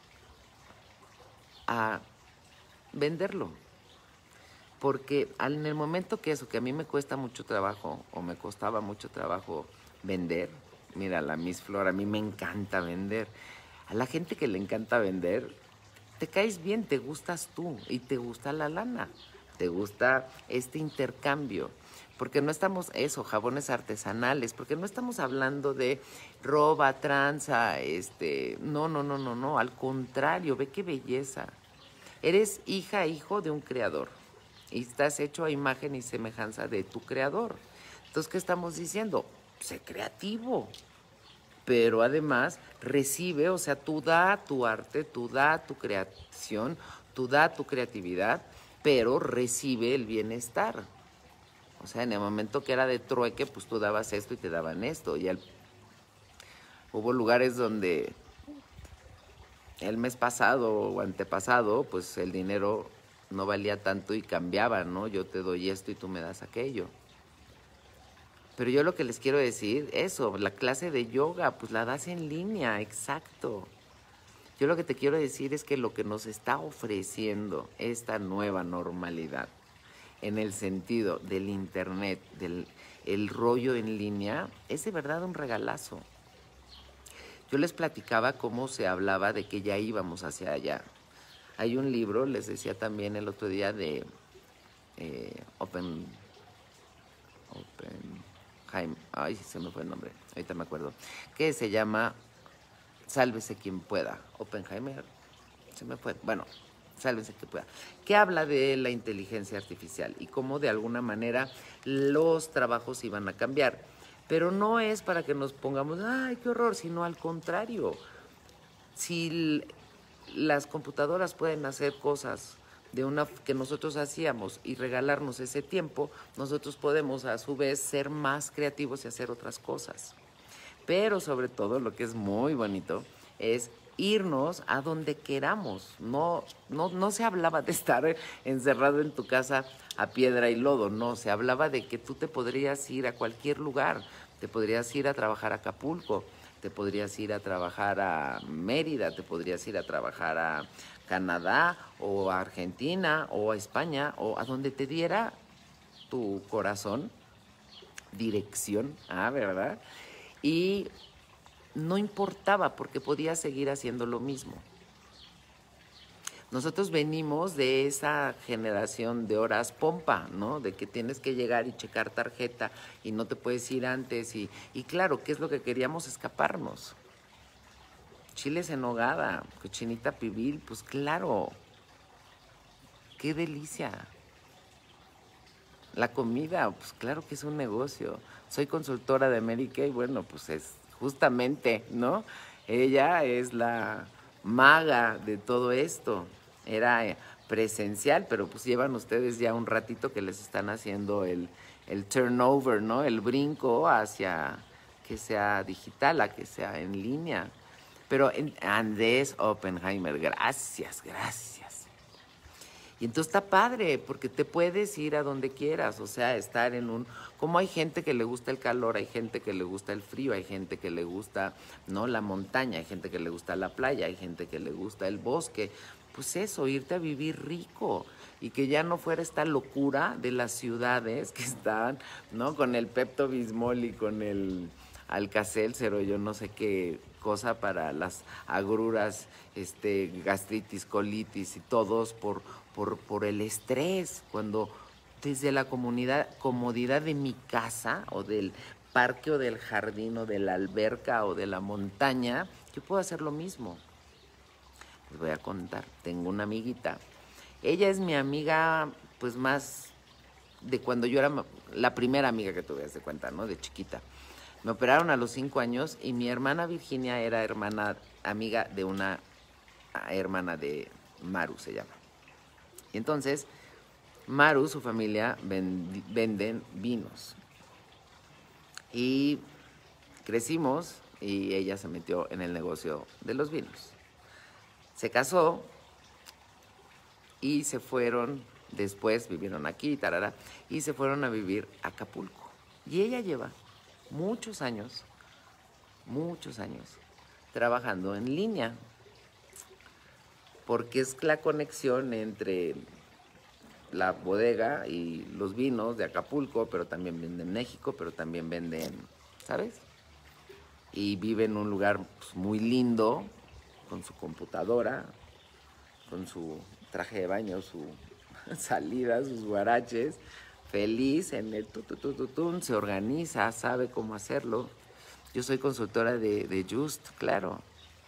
a venderlo. Porque en el momento que eso, que a mí me cuesta mucho trabajo, o me costaba mucho trabajo vender, mira, la Miss Flor, a mí me encanta vender. A la gente que le encanta vender, te caes bien, te gustas tú y te gusta la lana, te gusta este intercambio. Porque no estamos, jabones artesanales, porque no estamos hablando de roba, tranza, no, al contrario, ve qué belleza. Eres hija, hijo de un creador y estás hecho a imagen y semejanza de tu creador. Entonces, ¿qué estamos diciendo? Sé creativo, pero además recibe, o sea, tú da tu arte, tú da tu creación, tú da tu creatividad, pero recibe el bienestar. O sea, en el momento que era de trueque, pues tú dabas esto y te daban esto. Y hubo lugares donde el mes pasado o antepasado, pues el dinero no valía tanto y cambiaba, ¿no? Yo te doy esto y tú me das aquello. Pero yo lo que les quiero decir, la clase de yoga, pues la das en línea, exacto. Yo lo que te quiero decir es que lo que nos está ofreciendo esta nueva normalidad, en el sentido del internet, el rollo en línea, es de verdad un regalazo. Yo les platicaba cómo se hablaba de que ya íbamos hacia allá. Hay un libro, les decía también el otro día, de Oppenheimer, ay, se me fue el nombre, ahorita me acuerdo, que se llama Sálvese quien pueda. Oppenheimer, se me fue, bueno, sálvese quien pueda, que habla de la inteligencia artificial y cómo de alguna manera los trabajos iban a cambiar. Pero no es para que nos pongamos, ay, qué horror, sino al contrario. Si las computadoras pueden hacer cosas que nosotros hacíamos y regalarnos ese tiempo, nosotros podemos a su vez ser más creativos y hacer otras cosas. Pero sobre todo lo que es muy bonito es irnos a donde queramos. No se hablaba de estar encerrado en tu casa a piedra y lodo, no, se hablaba de que tú te podrías ir a cualquier lugar, te podrías ir a trabajar a Acapulco, te podrías ir a trabajar a Mérida, te podrías ir a trabajar a Canadá o a Argentina o a España o a donde te diera tu corazón dirección, ¿verdad? Y no importaba porque podías seguir haciendo lo mismo. Nosotros venimos de esa generación de horas pompa, ¿no? De que tienes que llegar y checar tarjeta y no te puedes ir antes. Y claro, ¿qué es lo que queríamos? Escaparnos. Chiles en nogada, cochinita pibil, pues claro. ¡Qué delicia! La comida, pues claro que es un negocio. Soy consultora de América y bueno, pues es justamente, ¿no? Ella es la maga de todo esto. Era presencial, pero pues llevan ustedes ya un ratito que les están haciendo el turnover, ¿no? El brinco hacia que sea digital, a que sea en línea. Pero Andrés Oppenheimer, gracias. Y entonces está padre, porque te puedes ir a donde quieras, o sea, estar como hay gente que le gusta el calor, hay gente que le gusta el frío, hay gente que le gusta, ¿no?, la montaña, hay gente que le gusta la playa, hay gente que le gusta el bosque, pues eso, irte a vivir rico. y que ya no fuera esta locura de las ciudades que están, ¿no? Con el Pepto-Bismol y con el Alka-Seltzer o yo no sé qué cosa para las agruras, gastritis, colitis y todos por el estrés, cuando desde la comodidad de mi casa o del parque o del jardín o de la alberca o de la montaña, yo puedo hacer lo mismo. Les voy a contar, tengo una amiguita. Ella es mi amiga, pues más de cuando yo era la primera amiga que tuve, de cuenta, ¿no? De chiquita. Me operaron a los 5 años y mi hermana Virginia era amiga de una hermana de Maru, se llama. Y entonces, Maru, su familia, venden vinos. Y crecimos y ella se metió en el negocio de los vinos. Se casó y se fueron, después vivieron aquí, tarara, y se fueron a vivir a Acapulco. Y ella lleva muchos años trabajando en línea, porque es la conexión entre la bodega y los vinos de Acapulco, pero también venden en México, pero también venden, ¿sabes? Y vive en un lugar pues, muy lindo, con su computadora, con su traje de baño, su salida, sus guaraches, feliz en el tututututun, se organiza, sabe cómo hacerlo. Yo soy consultora de Just, claro.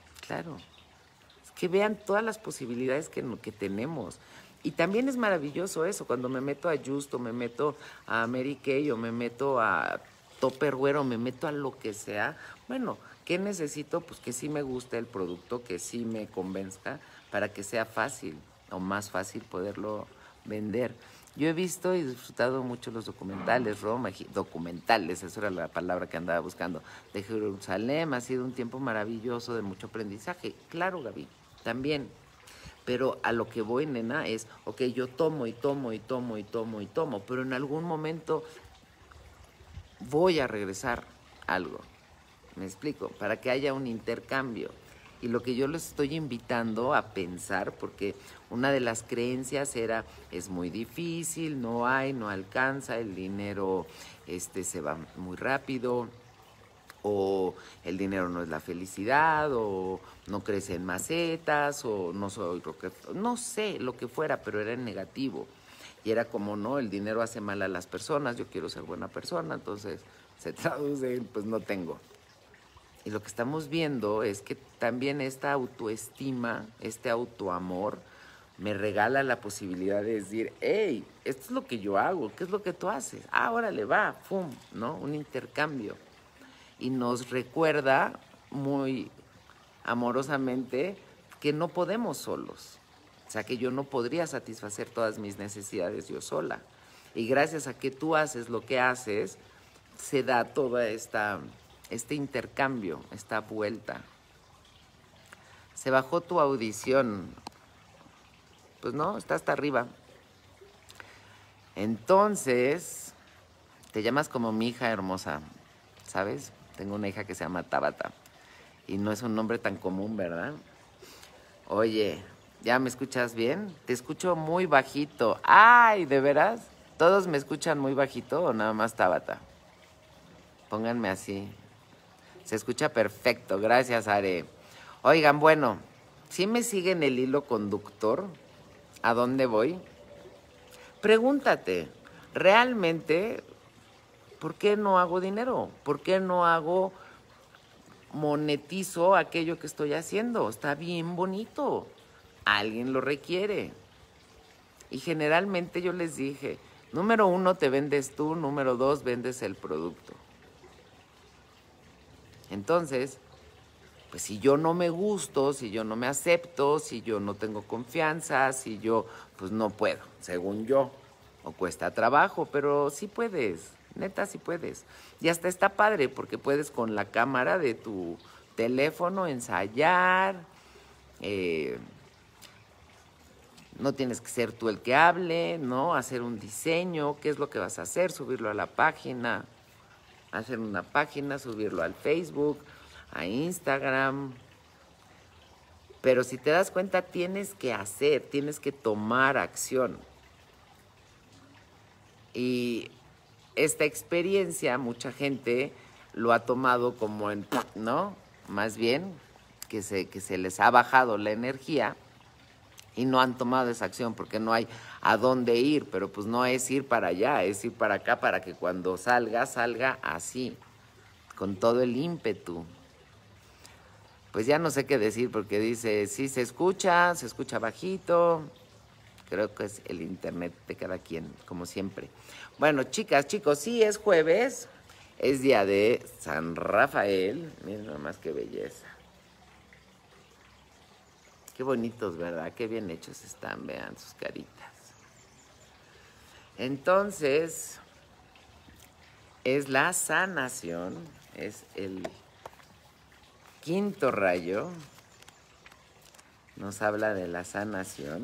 Es que vean todas las posibilidades que tenemos. Y también es maravilloso eso, cuando me meto a Just o me meto a Mary Kay o me meto a Tupperware o me meto a lo que sea. Bueno, ¿qué necesito? Pues que sí me guste el producto, que sí me convenzca para que sea fácil o más fácil poderlo vender. Yo he visto y disfrutado mucho los documentales, Roma, documentales, esa era la palabra que andaba buscando, de Jerusalén. Ha sido un tiempo maravilloso de mucho aprendizaje. Claro, Gaby, también. Pero a lo que voy, nena, es, ok, yo tomo, pero en algún momento voy a regresar algo. ¿Me explico? Para que haya un intercambio. Y lo que yo les estoy invitando a pensar, porque una de las creencias era, es muy difícil, no alcanza, el dinero se va muy rápido, o el dinero no es la felicidad, o no crece en macetas, o no soy lo que, no sé, lo que fuera, pero era en negativo. Y era como, no, el dinero hace mal a las personas, yo quiero ser buena persona, entonces se traduce en, pues no tengo. Y lo que estamos viendo es que también esta autoestima, este autoamor, me regala la posibilidad de decir, hey, esto es lo que yo hago, ¿qué es lo que tú haces? Ah, órale, va, pum, ¿no? Un intercambio. Y nos recuerda muy amorosamente que no podemos solos. O sea, que yo no podría satisfacer todas mis necesidades yo sola. Y gracias a que tú haces lo que haces, se da toda este intercambio, esta vuelta. Se bajó tu audición. Pues no, está hasta arriba. Entonces, te llamas como mi hija hermosa, ¿sabes? Tengo una hija que se llama Tabata. Y no es un nombre tan común, ¿verdad? Oye, ¿ya me escuchas bien? Te escucho muy bajito. ¡Ay, de veras! ¿Todos me escuchan muy bajito o nada más Tabata? Pónganme así. Se escucha perfecto. Gracias, Are. Oigan, bueno, ¿sí me siguen el hilo conductor? ¿A dónde voy? Pregúntate, ¿realmente por qué no hago dinero? ¿Por qué no monetizo aquello que estoy haciendo? Está bien bonito. Alguien lo requiere. Y generalmente yo les dije, número 1, te vendes tú, número 2, vendes el producto. Entonces, pues si yo no me gusto, si yo no me acepto, si yo no tengo confianza, si yo, pues no puedo, según yo. O cuesta trabajo, pero sí puedes, neta sí puedes. Y hasta está padre porque puedes con la cámara de tu teléfono ensayar, no tienes que ser tú el que hable, ¿no? Hacer un diseño, qué es lo que vas a hacer, subirlo a la página, hacer una página, subirlo al Facebook, a Instagram. Pero si te das cuenta, tienes que hacer, tienes que tomar acción. Y esta experiencia mucha gente lo ha tomado como en, ¿no? Más bien que se les ha bajado la energía y no han tomado esa acción porque no hay a dónde ir, pero pues no es ir para allá, es ir para acá para que cuando salga, salga así, con todo el ímpetu. Pues ya no sé qué decir porque dice, sí se escucha bajito. Creo que es el internet de cada quien, como siempre. Bueno, chicas, chicos, sí es jueves, es día de San Rafael. Miren nomás qué belleza. Qué bonitos, ¿verdad? Qué bien hechos están, vean sus caritas. Entonces, es la sanación, es el quinto rayo. Nos habla de la sanación.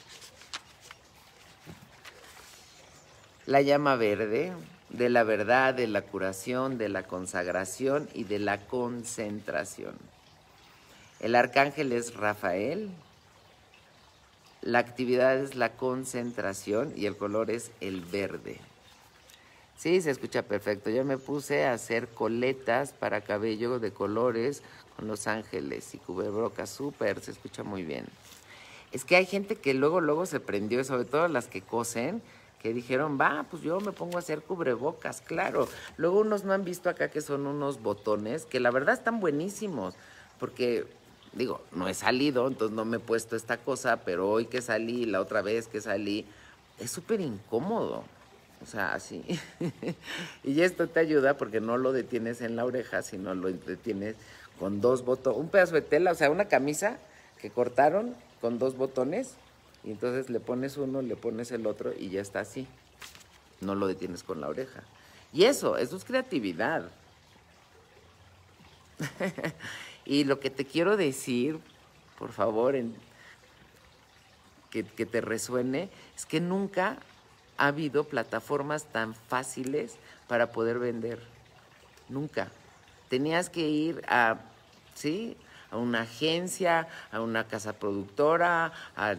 La llama verde, de la verdad, de la curación, de la consagración y de la concentración. El arcángel es Rafael, la actividad es la concentración y el color es el verde. Sí, se escucha perfecto. Yo me puse a hacer coletas para cabello de colores con los ángeles y cubrebocas. Súper, se escucha muy bien. Es que hay gente que luego se prendió, sobre todo las que cosen, que dijeron, va, pues yo me pongo a hacer cubrebocas, claro. Luego unos no han visto acá que son unos botones, que la verdad están buenísimos, porque, digo, no he salido, entonces no me he puesto esta cosa, pero hoy que salí, la otra vez que salí, es súper incómodo. O sea, así. Y esto te ayuda porque no lo detienes en la oreja, sino lo detienes con dos botones, un pedazo de tela, o sea, una camisa que cortaron con dos botones, y entonces le pones uno, le pones el otro y ya está así. No lo detienes con la oreja. Y eso es creatividad. Y lo que te quiero decir, por favor, que te resuene, es que nunca ha habido plataformas tan fáciles para poder vender. Nunca. Tenías que ir a, ¿sí?, a una agencia, a una casa productora,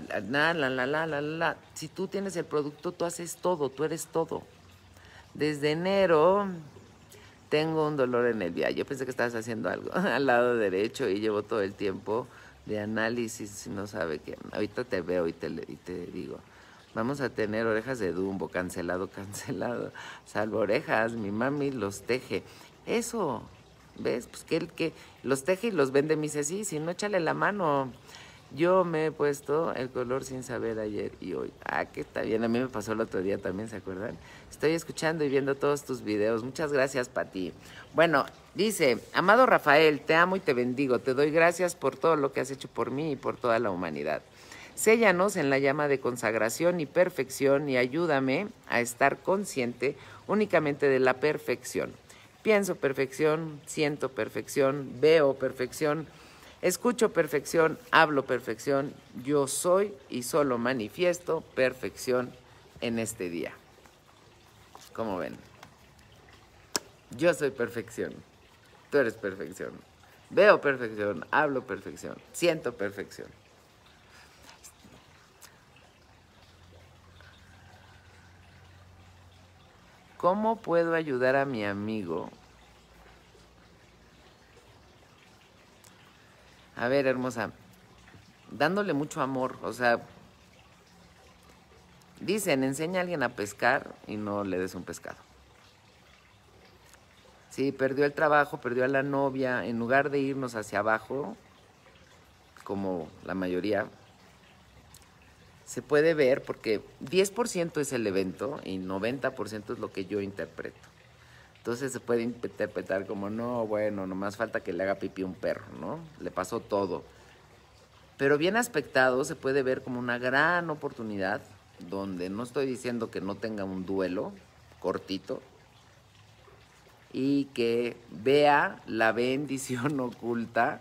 la. Si tú tienes el producto, tú haces todo, tú eres todo. Desde enero tengo un dolor en el viaje. Yo pensé que estabas haciendo algo al lado derecho y llevo todo el tiempo de análisis y no sabe qué. Ahorita te veo y te digo. Vamos a tener orejas de Dumbo, cancelado. Salvo orejas, mi mami los teje. Eso, ¿ves? Pues que los teje y los vende. Me dice, sí, si no, échale la mano. Yo me he puesto el color sin saber ayer y hoy. Ah, que está bien. A mí me pasó el otro día también, ¿se acuerdan? Estoy escuchando y viendo todos tus videos. Muchas gracias, Pati. Bueno, dice, amado Rafael, te amo y te bendigo. Te doy gracias por todo lo que has hecho por mí y por toda la humanidad. Séllanos en la llama de consagración y perfección y ayúdame a estar consciente únicamente de la perfección. Pienso perfección, siento perfección, veo perfección, escucho perfección, hablo perfección, yo soy y solo manifiesto perfección en este día. ¿Cómo ven? Yo soy perfección, tú eres perfección, veo perfección, hablo perfección, siento perfección. ¿Cómo puedo ayudar a mi amigo? A ver, hermosa, dándole mucho amor, o sea, dicen, enseña a alguien a pescar y no le des un pescado. Sí, perdió el trabajo, perdió a la novia, en lugar de irnos hacia abajo, como la mayoría, se puede ver porque 10% es el evento y 90% es lo que yo interpreto. Entonces se puede interpretar como, no, bueno, nomás falta que le haga pipí a un perro, ¿no? Le pasó todo. Pero bien aspectado se puede ver como una gran oportunidad donde no estoy diciendo que no tenga un duelo cortito y que vea la bendición oculta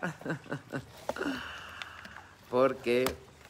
porque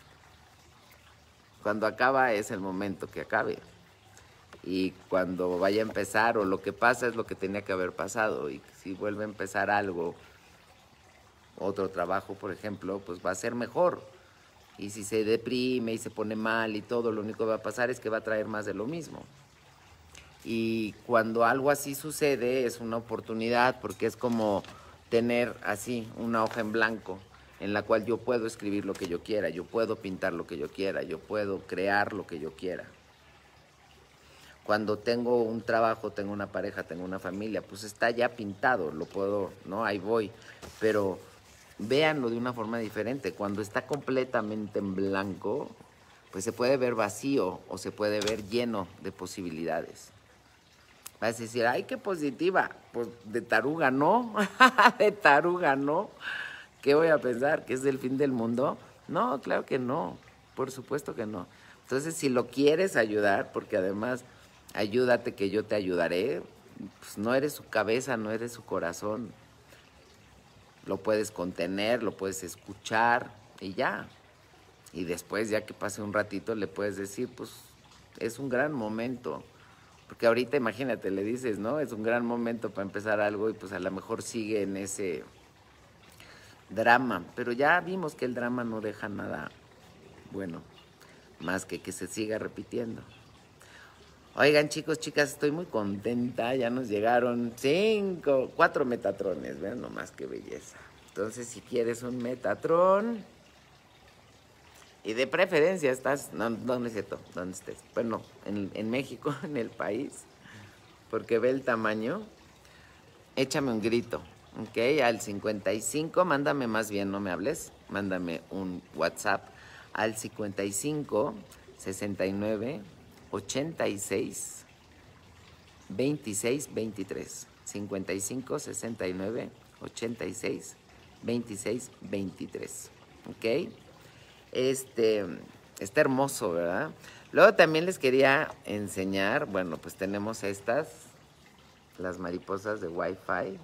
cuando acaba es el momento que acabe. Y cuando vaya a empezar o lo que pasa es lo que tenía que haber pasado. Y si vuelve a empezar algo, otro trabajo, por ejemplo, pues va a ser mejor. Y si se deprime y se pone mal y todo, lo único que va a pasar es que va a traer más de lo mismo. Y cuando algo así sucede es una oportunidad porque es como tener así una hoja en blanco en la cual yo puedo escribir lo que yo quiera, yo puedo pintar lo que yo quiera, yo puedo crear lo que yo quiera. Cuando tengo un trabajo, tengo una pareja, tengo una familia, pues está ya pintado, lo puedo, ¿no? Ahí voy. Pero véanlo de una forma diferente. Cuando está completamente en blanco, pues se puede ver vacío o se puede ver lleno de posibilidades. Vas a decir, ay, qué positiva. Pues de taruga no, de taruga no. ¿Qué voy a pensar? ¿Que es el fin del mundo? No, claro que no, por supuesto que no. Entonces, si lo quieres ayudar, porque además, ayúdate que yo te ayudaré, pues no eres su cabeza, no eres su corazón. Lo puedes contener, lo puedes escuchar y ya. Y después, ya que pase un ratito, le puedes decir, pues es un gran momento. Porque ahorita, imagínate, le dices, ¿no? Es un gran momento para empezar algo y pues a lo mejor sigue en ese drama. Pero ya vimos que el drama no deja nada bueno, más que se siga repitiendo. Oigan, chicos, chicas, estoy muy contenta. Ya nos llegaron 4 metatrones. Vean nomás qué belleza. Entonces, si quieres un Metatron, y de preferencia estás, no es cierto, donde estés, bueno, en México, en el país, porque ve el tamaño, échame un grito, ¿ok? Al 55, mándame más bien, no me hables, mándame un WhatsApp al 55 69 86 26 23. 55 69 86 26 23, ¿ok? Está hermoso, ¿verdad? Luego también les quería enseñar, bueno, pues tenemos estas, las mariposas de Wi-Fi.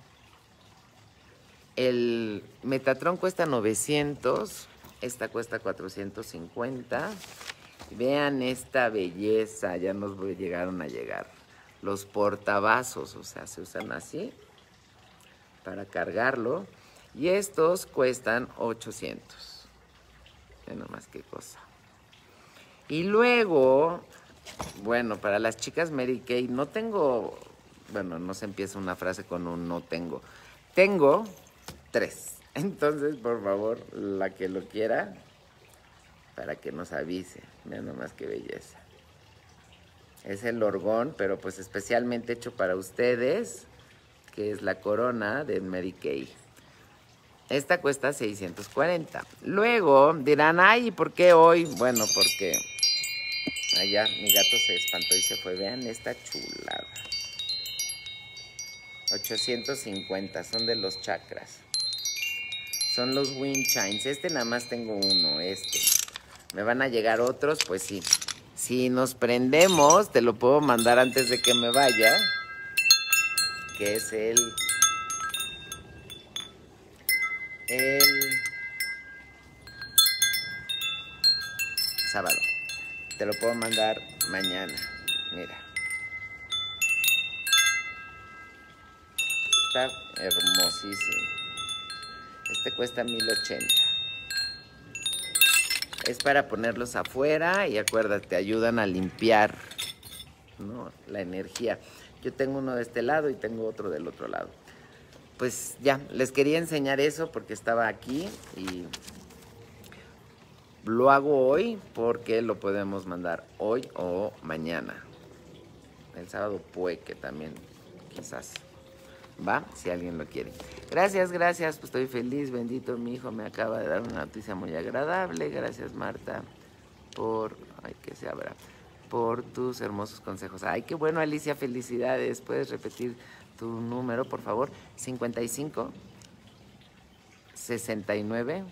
El Metatron cuesta 900, esta cuesta 450. Vean esta belleza, ya nos llegaron a llegar. Los portavasos, o sea, se usan así para cargarlo. Y estos cuestan 800. Ve nomás qué cosa. Y luego, bueno, para las chicas Mary Kay, no tengo, bueno, no se empieza una frase con un no tengo. Tengo 3. Entonces, por favor, la que lo quiera, para que nos avise. Vean nomás qué belleza. Es el orgón, pero pues especialmente hecho para ustedes, que es la corona de Mary Kay. Esta cuesta 640. Luego dirán, ay, ¿por qué hoy? Bueno, porque allá mi gato se espantó y se fue. Vean esta chulada. 850, son de los chakras. Son los wind chimes. Este nada más tengo uno, este. ¿Me van a llegar otros? Pues sí. Si nos prendemos, te lo puedo mandar antes de que me vaya. Que es el sábado. Te lo puedo mandar mañana. Mira. Está hermosísimo. Este cuesta 1080. Es para ponerlos afuera y acuérdate, ayudan a limpiar, ¿no?, la energía. Yo tengo uno de este lado y tengo otro del otro lado. Pues ya, les quería enseñar eso porque estaba aquí y lo hago hoy porque lo podemos mandar hoy o mañana. El sábado puede que también, quizás. ¿Va? Si alguien lo quiere. Gracias, gracias. Pues estoy feliz. Bendito mi hijo me acaba de dar una noticia muy agradable. Gracias, Marta, por... Ay, que se abra. Por tus hermosos consejos. Ay, qué bueno, Alicia. Felicidades. ¿Puedes repetir tu número, por favor? 55 69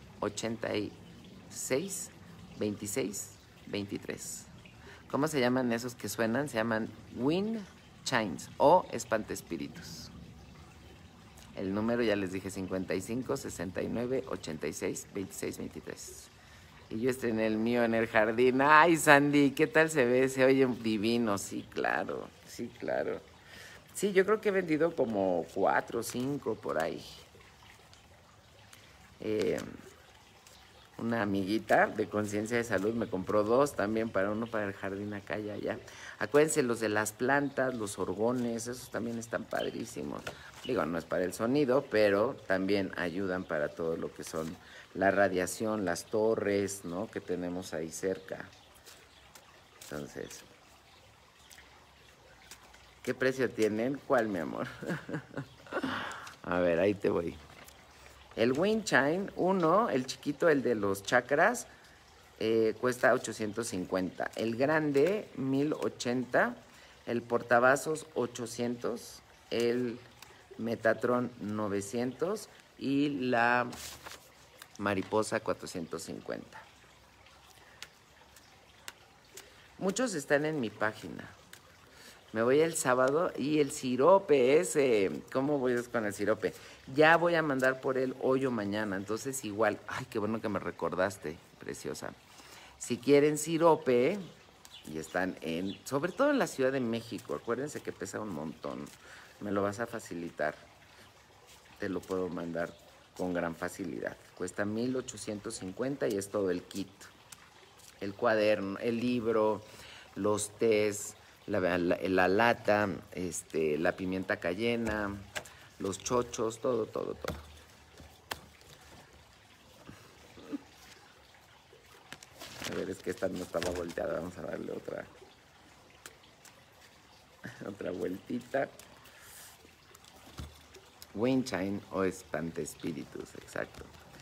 86 26 23. ¿Cómo se llaman esos que suenan? Se llaman wind chimes o espantespíritus. El número ya les dije, 55 69 86 26 23. Y yo estrené el mío en el jardín. Ay, Sandy, ¿qué tal se ve? Se oye divino. Sí, claro, sí, claro. Sí, yo creo que he vendido como 4 o 5 por ahí. una amiguita de Conciencia de Salud me compró 2 también, para uno para el jardín acá y allá. Acuérdense, los de las plantas, los orgones, esos también están padrísimos. Digo, no es para el sonido, pero también ayudan para todo lo que son la radiación, las torres, ¿no?, que tenemos ahí cerca. Entonces, ¿qué precio tienen? ¿Cuál, mi amor? A ver, ahí te voy. El Wind Chime 1, el chiquito, el de los chakras, cuesta 850. El grande, 1080. El portavasos, 800. El Metatron, 900. Y la mariposa, 450. Muchos están en mi página. Me voy el sábado y el sirope ese, ¿cómo voy con el sirope? Ya voy a mandar por él hoy o mañana, entonces igual, ay, qué bueno que me recordaste, preciosa. Si quieren sirope, y están sobre todo en la Ciudad de México, acuérdense que pesa un montón, me lo vas a facilitar, te lo puedo mandar con gran facilidad. Cuesta 1850 y es todo el kit, el cuaderno, el libro, los tés, la lata, la pimienta cayena, los chochos, todo. A ver, es que esta no estaba volteada, vamos a darle otra vueltita. Wind Chime o espantespíritus, exacto.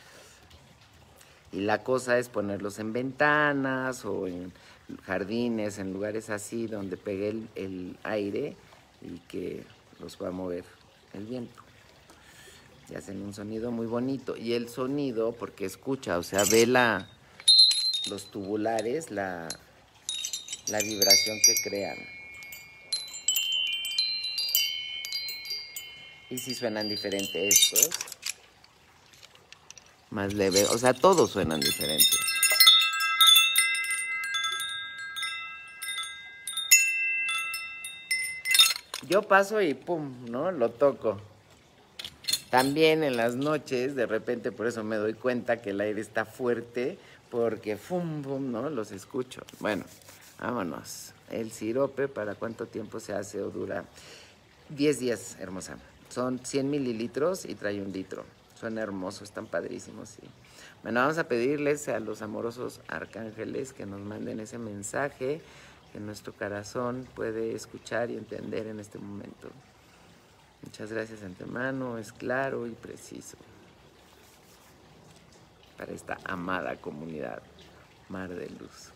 Y la cosa es ponerlos en ventanas o en jardines, en lugares así donde pegue el aire y que los va a mover el viento. Y hacen un sonido muy bonito. Y el sonido, porque escucha, o sea, ve los tubulares, la vibración que crean. Y si suenan diferente estos, más leve, o sea, todos suenan diferentes. Yo paso y pum, ¿no? Lo toco. También en las noches, de repente, por eso me doy cuenta que el aire está fuerte, porque fum, fum, ¿no? Los escucho. Bueno, vámonos. El sirope, ¿para cuánto tiempo se hace o dura? 10 días, hermosa. Son 100 mililitros y trae 1 litro. Son hermosos, están padrísimos, sí. Bueno, vamos a pedirles a los amorosos arcángeles que nos manden ese mensaje que nuestro corazón puede escuchar y entender en este momento. Muchas gracias de antemano, es claro y preciso para esta amada comunidad Mar de Luz.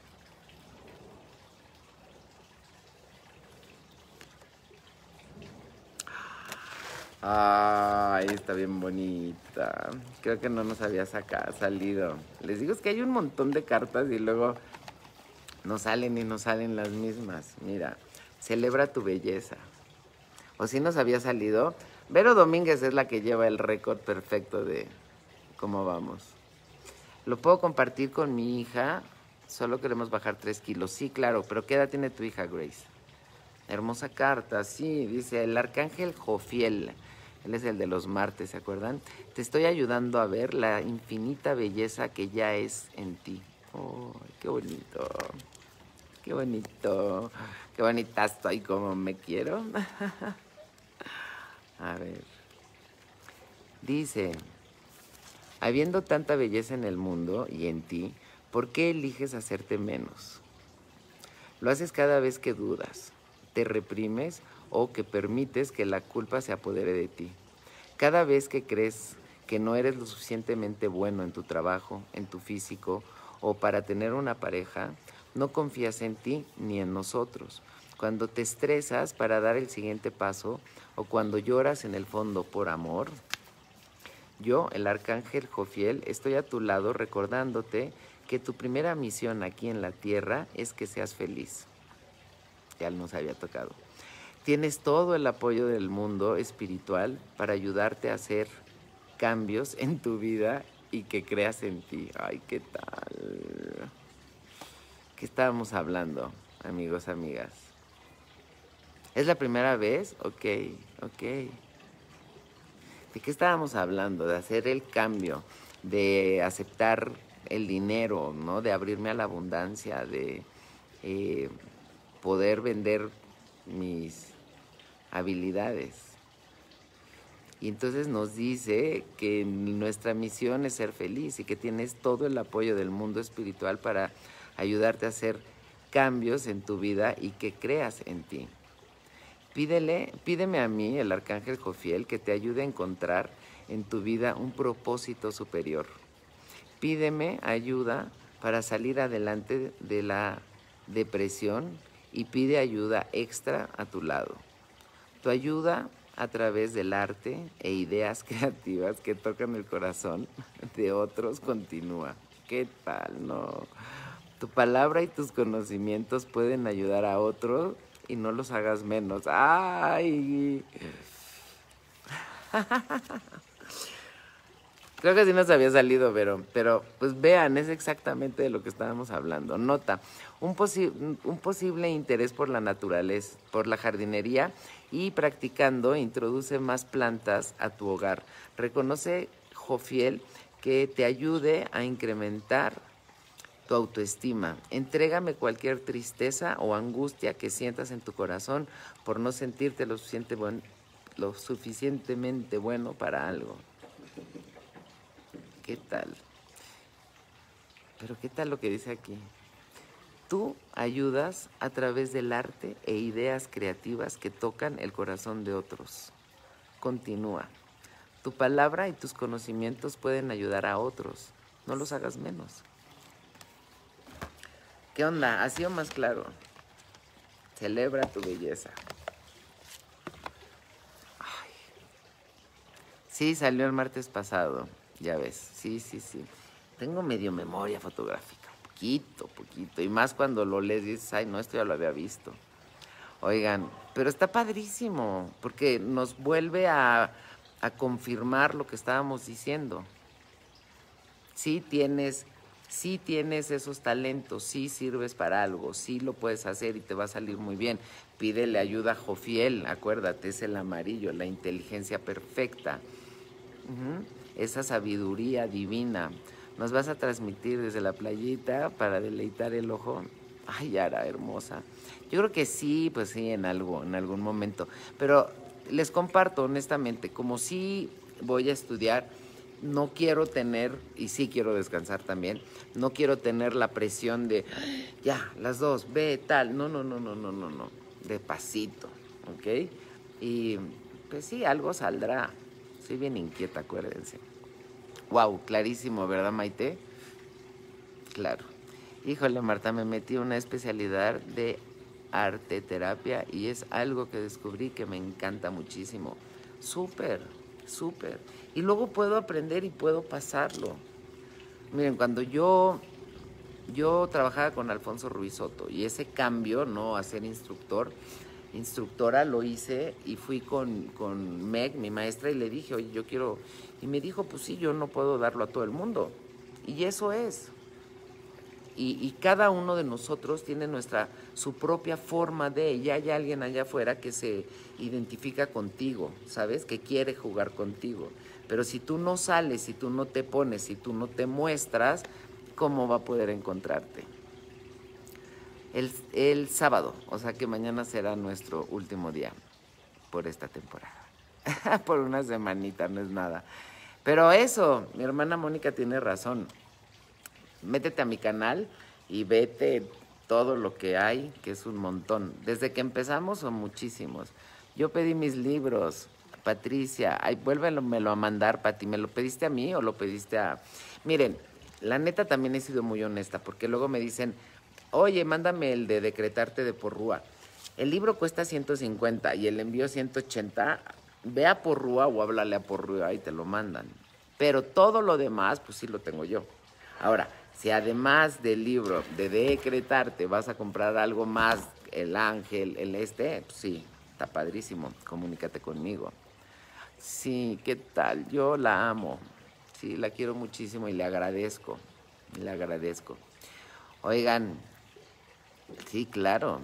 Ay, está bien bonita. Creo que no nos había salido. Les digo, es que hay un montón de cartas y luego no salen y no salen las mismas. Mira, celebra tu belleza. O si nos había salido. Vero Domínguez es la que lleva el récord perfecto de cómo vamos. ¿Lo puedo compartir con mi hija? Solo queremos bajar 3 kilos. Sí, claro, pero ¿qué edad tiene tu hija, Grace? Hermosa carta, sí, dice el arcángel Jofiel. Él es el de los martes, ¿se acuerdan? Te estoy ayudando a ver la infinita belleza que ya es en ti. ¡Oh, qué bonito! ¡Qué bonito! ¡Qué bonita estoy como me quiero! A ver. Dice, habiendo tanta belleza en el mundo y en ti, ¿por qué eliges hacerte menos? Lo haces cada vez que dudas, te reprimes o que permites que la culpa se apodere de ti. Cada vez que crees que no eres lo suficientemente bueno en tu trabajo, en tu físico o para tener una pareja, no confías en ti ni en nosotros. Cuando te estresas para dar el siguiente paso o cuando lloras en el fondo por amor, yo, el arcángel Jofiel, estoy a tu lado recordándote que tu primera misión aquí en la tierra es que seas feliz. Ya nos había tocado. Tienes todo el apoyo del mundo espiritual para ayudarte a hacer cambios en tu vida y que creas en ti. Ay, ¿qué tal? ¿Qué estábamos hablando, amigos, amigas? ¿Es la primera vez? Ok. ¿De qué estábamos hablando? De hacer el cambio, de aceptar el dinero, ¿no? De abrirme a la abundancia, de poder vender mis habilidades. Y entonces nos dice que nuestra misión es ser feliz y que tienes todo el apoyo del mundo espiritual para ayudarte a hacer cambios en tu vida y que creas en ti. Pídeme a mí, el arcángel Jofiel, que te ayude a encontrar en tu vida un propósito superior. Pídeme ayuda para salir adelante de la depresión y pide ayuda extra a tu lado. Tu ayuda a través del arte e ideas creativas que tocan el corazón de otros continúa. ¿Qué tal? No. Tu palabra y tus conocimientos pueden ayudar a otros y no los hagas menos. ¡Ay! Creo que sí nos había salido, pero pues vean, es exactamente de lo que estábamos hablando. Nota, un posible interés por la naturaleza, por la jardinería y practicando introduce más plantas a tu hogar. Reconoce, Jofiel, que te ayude a incrementar tu autoestima. Entrégame cualquier tristeza o angustia que sientas en tu corazón por no sentirte lo suficientemente bueno para algo. ¿Qué tal? Pero ¿qué tal lo que dice aquí? Tú ayudas a través del arte e ideas creativas que tocan el corazón de otros. Continúa. Tu palabra y tus conocimientos pueden ayudar a otros. No los hagas menos. ¿Qué onda? ¿Ha sido más claro? Celebra tu belleza. Ay. Sí, salió el martes pasado. Ya ves, sí. Tengo medio memoria fotográfica, poquito. Y más cuando lo lees y dices, ay, no, esto ya lo había visto. Oigan, pero está padrísimo, porque nos vuelve a confirmar lo que estábamos diciendo. Sí tienes esos talentos, sí sirves para algo, sí lo puedes hacer y te va a salir muy bien. Pídele ayuda a Jofiel, acuérdate, es el amarillo, la inteligencia perfecta. Esa sabiduría divina. Nos vas a transmitir desde la playita para deleitar el ojo. Ay, Yara, hermosa. Yo creo que sí, pues sí, en algún momento. Pero les comparto honestamente, como sí voy a estudiar, no quiero tener, y sí quiero descansar también, no quiero tener la presión de, ya, las 2, ve, tal. No. De pasito, ¿ok? Y pues sí, algo saldrá. Soy bien inquieta, acuérdense. Wow, clarísimo, ¿verdad, Maite? Claro. Híjole, Marta, me metí a una especialidad de arte terapia y es algo que descubrí que me encanta muchísimo. Súper. Y luego puedo aprender y puedo pasarlo. Miren, cuando yo trabajaba con Alfonso Ruiz Soto y ese cambio, ¿no? A ser instructora, lo hice y fui con Meg, mi maestra, y le dije, oye, yo quiero... Y me dijo, pues sí, yo no puedo darlo a todo el mundo. Y eso es. Y cada uno de nosotros tiene su propia forma de... Ya hay alguien allá afuera que se identifica contigo, ¿sabes? Que quiere jugar contigo. Pero si tú no sales, si tú no te pones, si tú no te muestras, ¿cómo va a poder encontrarte? El sábado, o sea que mañana será nuestro último día por esta temporada. Por una semanita, no es nada. Pero eso, mi hermana Mónica tiene razón. Métete a mi canal y vete todo lo que hay, que es un montón. Desde que empezamos son muchísimos. Yo pedí mis libros, Patricia, ay, vuélvemelo a mandar, Pati. ¿Me lo pediste a mí o lo pediste a...? Miren, la neta también he sido muy honesta, porque luego me dicen, oye, mándame el de Decretarte de Porrúa. El libro cuesta 150 y el envío 180. Ve a Porrúa o háblale a Porrúa y te lo mandan. Pero todo lo demás, pues sí lo tengo yo. Ahora, si además del libro de Decretarte vas a comprar algo más, el ángel, pues sí, está padrísimo. Comunícate conmigo. Sí, ¿qué tal? Yo la amo. Sí, la quiero muchísimo y le agradezco. Oigan, sí, claro.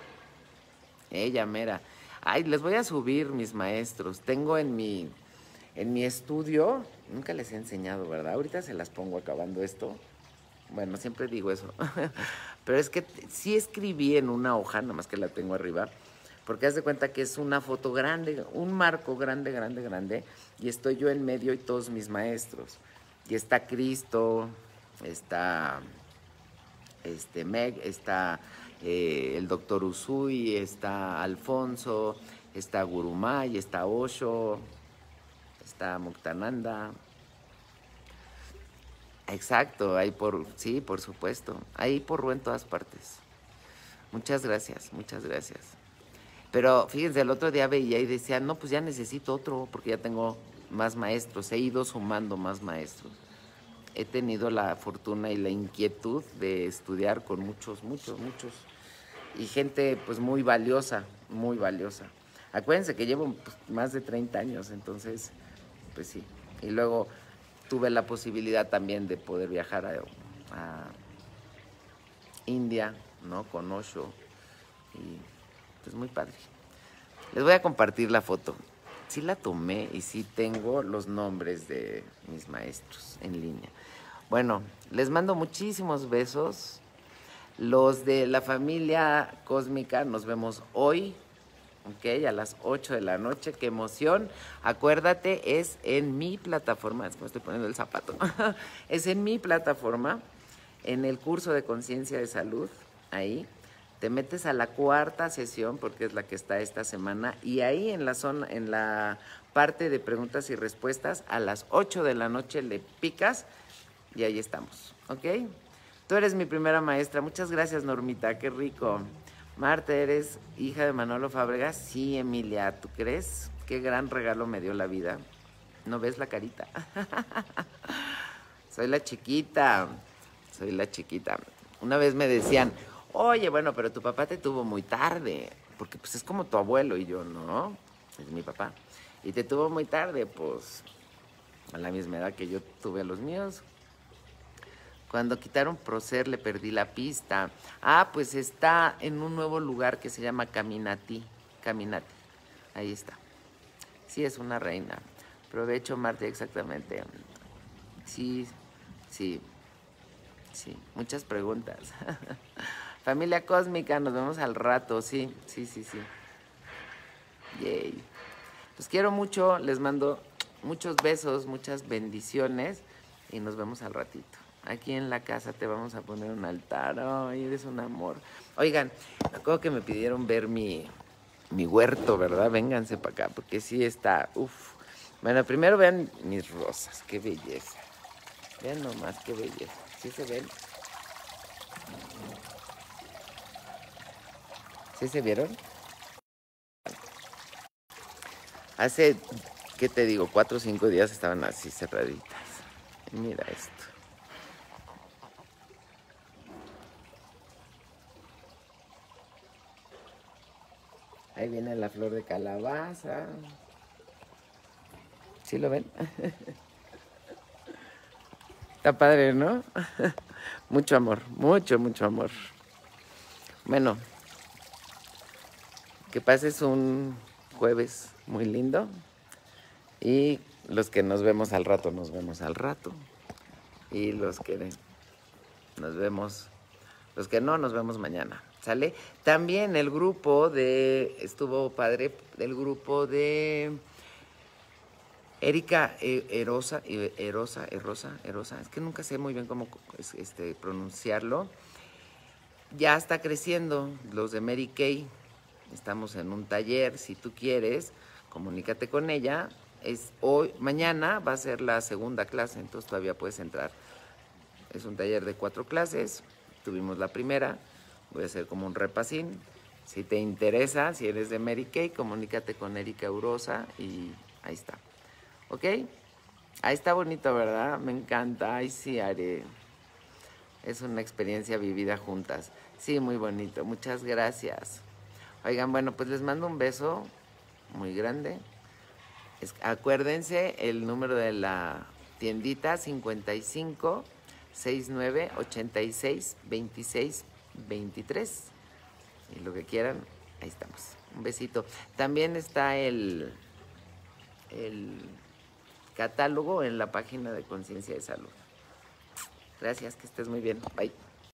Ella mera. Ay, les voy a subir mis maestros. Tengo en mi En mi estudio, nunca les he enseñado, ¿verdad? Ahorita se las pongo acabando esto. Bueno, siempre digo eso. Pero es que sí escribí en una hoja, nada más que la tengo arriba, porque haz de cuenta que es una foto grande, un marco grande, grande, grande, y estoy yo en medio y todos mis maestros. Y está Cristo, está Meg, está el doctor Usui, está Alfonso, está Gurumay, está Osho, está Muktananda. Exacto, ahí sí, por supuesto. Ahí por en todas partes. Muchas gracias, muchas gracias. Pero fíjense, el otro día veía y decía, no, pues ya necesito otro, porque ya tengo más maestros. He ido sumando más maestros. He tenido la fortuna y la inquietud de estudiar con muchos, muchos, muchos. Y gente pues muy valiosa, muy valiosa. Acuérdense que llevo pues, más de 30 años, entonces, pues sí. Y luego tuve la posibilidad también de poder viajar a India, ¿no? Con Osho. Y pues muy padre. Les voy a compartir la foto. Sí la tomé y sí tengo los nombres de mis maestros en línea. Bueno, les mando muchísimos besos. Los de la familia cósmica nos vemos hoy, ¿ok? A las 8 de la noche. ¡Qué emoción! Acuérdate, es en mi plataforma. Es que me estoy poniendo el zapato. Es en mi plataforma, en el curso de conciencia de salud, ahí. Te metes a la cuarta sesión, porque es la que está esta semana, y ahí en la zona, en la parte de preguntas y respuestas, a las 8 de la noche le picas y ahí estamos, ¿ok? Tú eres mi primera maestra. Muchas gracias, Normita, qué rico. Marta, ¿eres hija de Manolo Fábregas? Sí, Emilia, ¿tú crees? Qué gran regalo me dio la vida. ¿No ves la carita? Soy la chiquita, soy la chiquita. Una vez me decían, oye, bueno, pero tu papá te tuvo muy tarde, porque pues es como tu abuelo. Y yo, no, es mi papá. Y te tuvo muy tarde, pues a la misma edad que yo tuve a los míos. Cuando quitaron Procer le perdí la pista. Ah, pues está en un nuevo lugar que se llama Caminati. Caminati. Ahí está. Sí, es una reina. Provecho, Marta, exactamente. Sí, sí, sí. Muchas preguntas. Familia cósmica, nos vemos al rato. Sí, sí, sí, sí. Yay. Los quiero mucho. Les mando muchos besos, muchas bendiciones. Y nos vemos al ratito. Aquí en la casa te vamos a poner un altar. Ay, eres un amor. Oigan, me acuerdo que me pidieron ver mi huerto, ¿verdad? Vénganse para acá, porque sí está, uff. Bueno, primero vean mis rosas, qué belleza. Vean nomás qué belleza. ¿Sí se ven? ¿Sí se vieron? Hace, ¿qué te digo? 4 o 5 días estaban así cerraditas. Mira esto. Ahí viene la flor de calabaza. ¿Sí lo ven? Está padre, ¿no? Mucho amor, mucho, mucho amor. Bueno, que pases un jueves muy lindo. Y los que nos vemos al rato, nos vemos al rato. Y los que nos vemos, los que no, nos vemos mañana. ¿Sale? También el grupo estuvo padre, el grupo de Erika Erosa, es que nunca sé muy bien cómo pronunciarlo. Ya está creciendo, los de Mary Kay. Estamos en un taller, si tú quieres, comunícate con ella. Mañana va a ser la segunda clase, entonces todavía puedes entrar. Es un taller de 4 clases, tuvimos la primera, voy a hacer como un repasín. Si te interesa, si eres de Mary Kay, comunícate con Erika Urosa y ahí está. ¿Ok? Ahí está bonito, ¿verdad? Me encanta. Ay, sí, haré. Es una experiencia vivida juntas. Sí, muy bonito. Muchas gracias. Oigan, bueno, pues les mando un beso muy grande. Acuérdense el número de la tiendita 55 69 86 26 23. Y lo que quieran, ahí estamos. Un besito. También está el catálogo en la página de Conciencia de Salud. Gracias, que estés muy bien. Bye.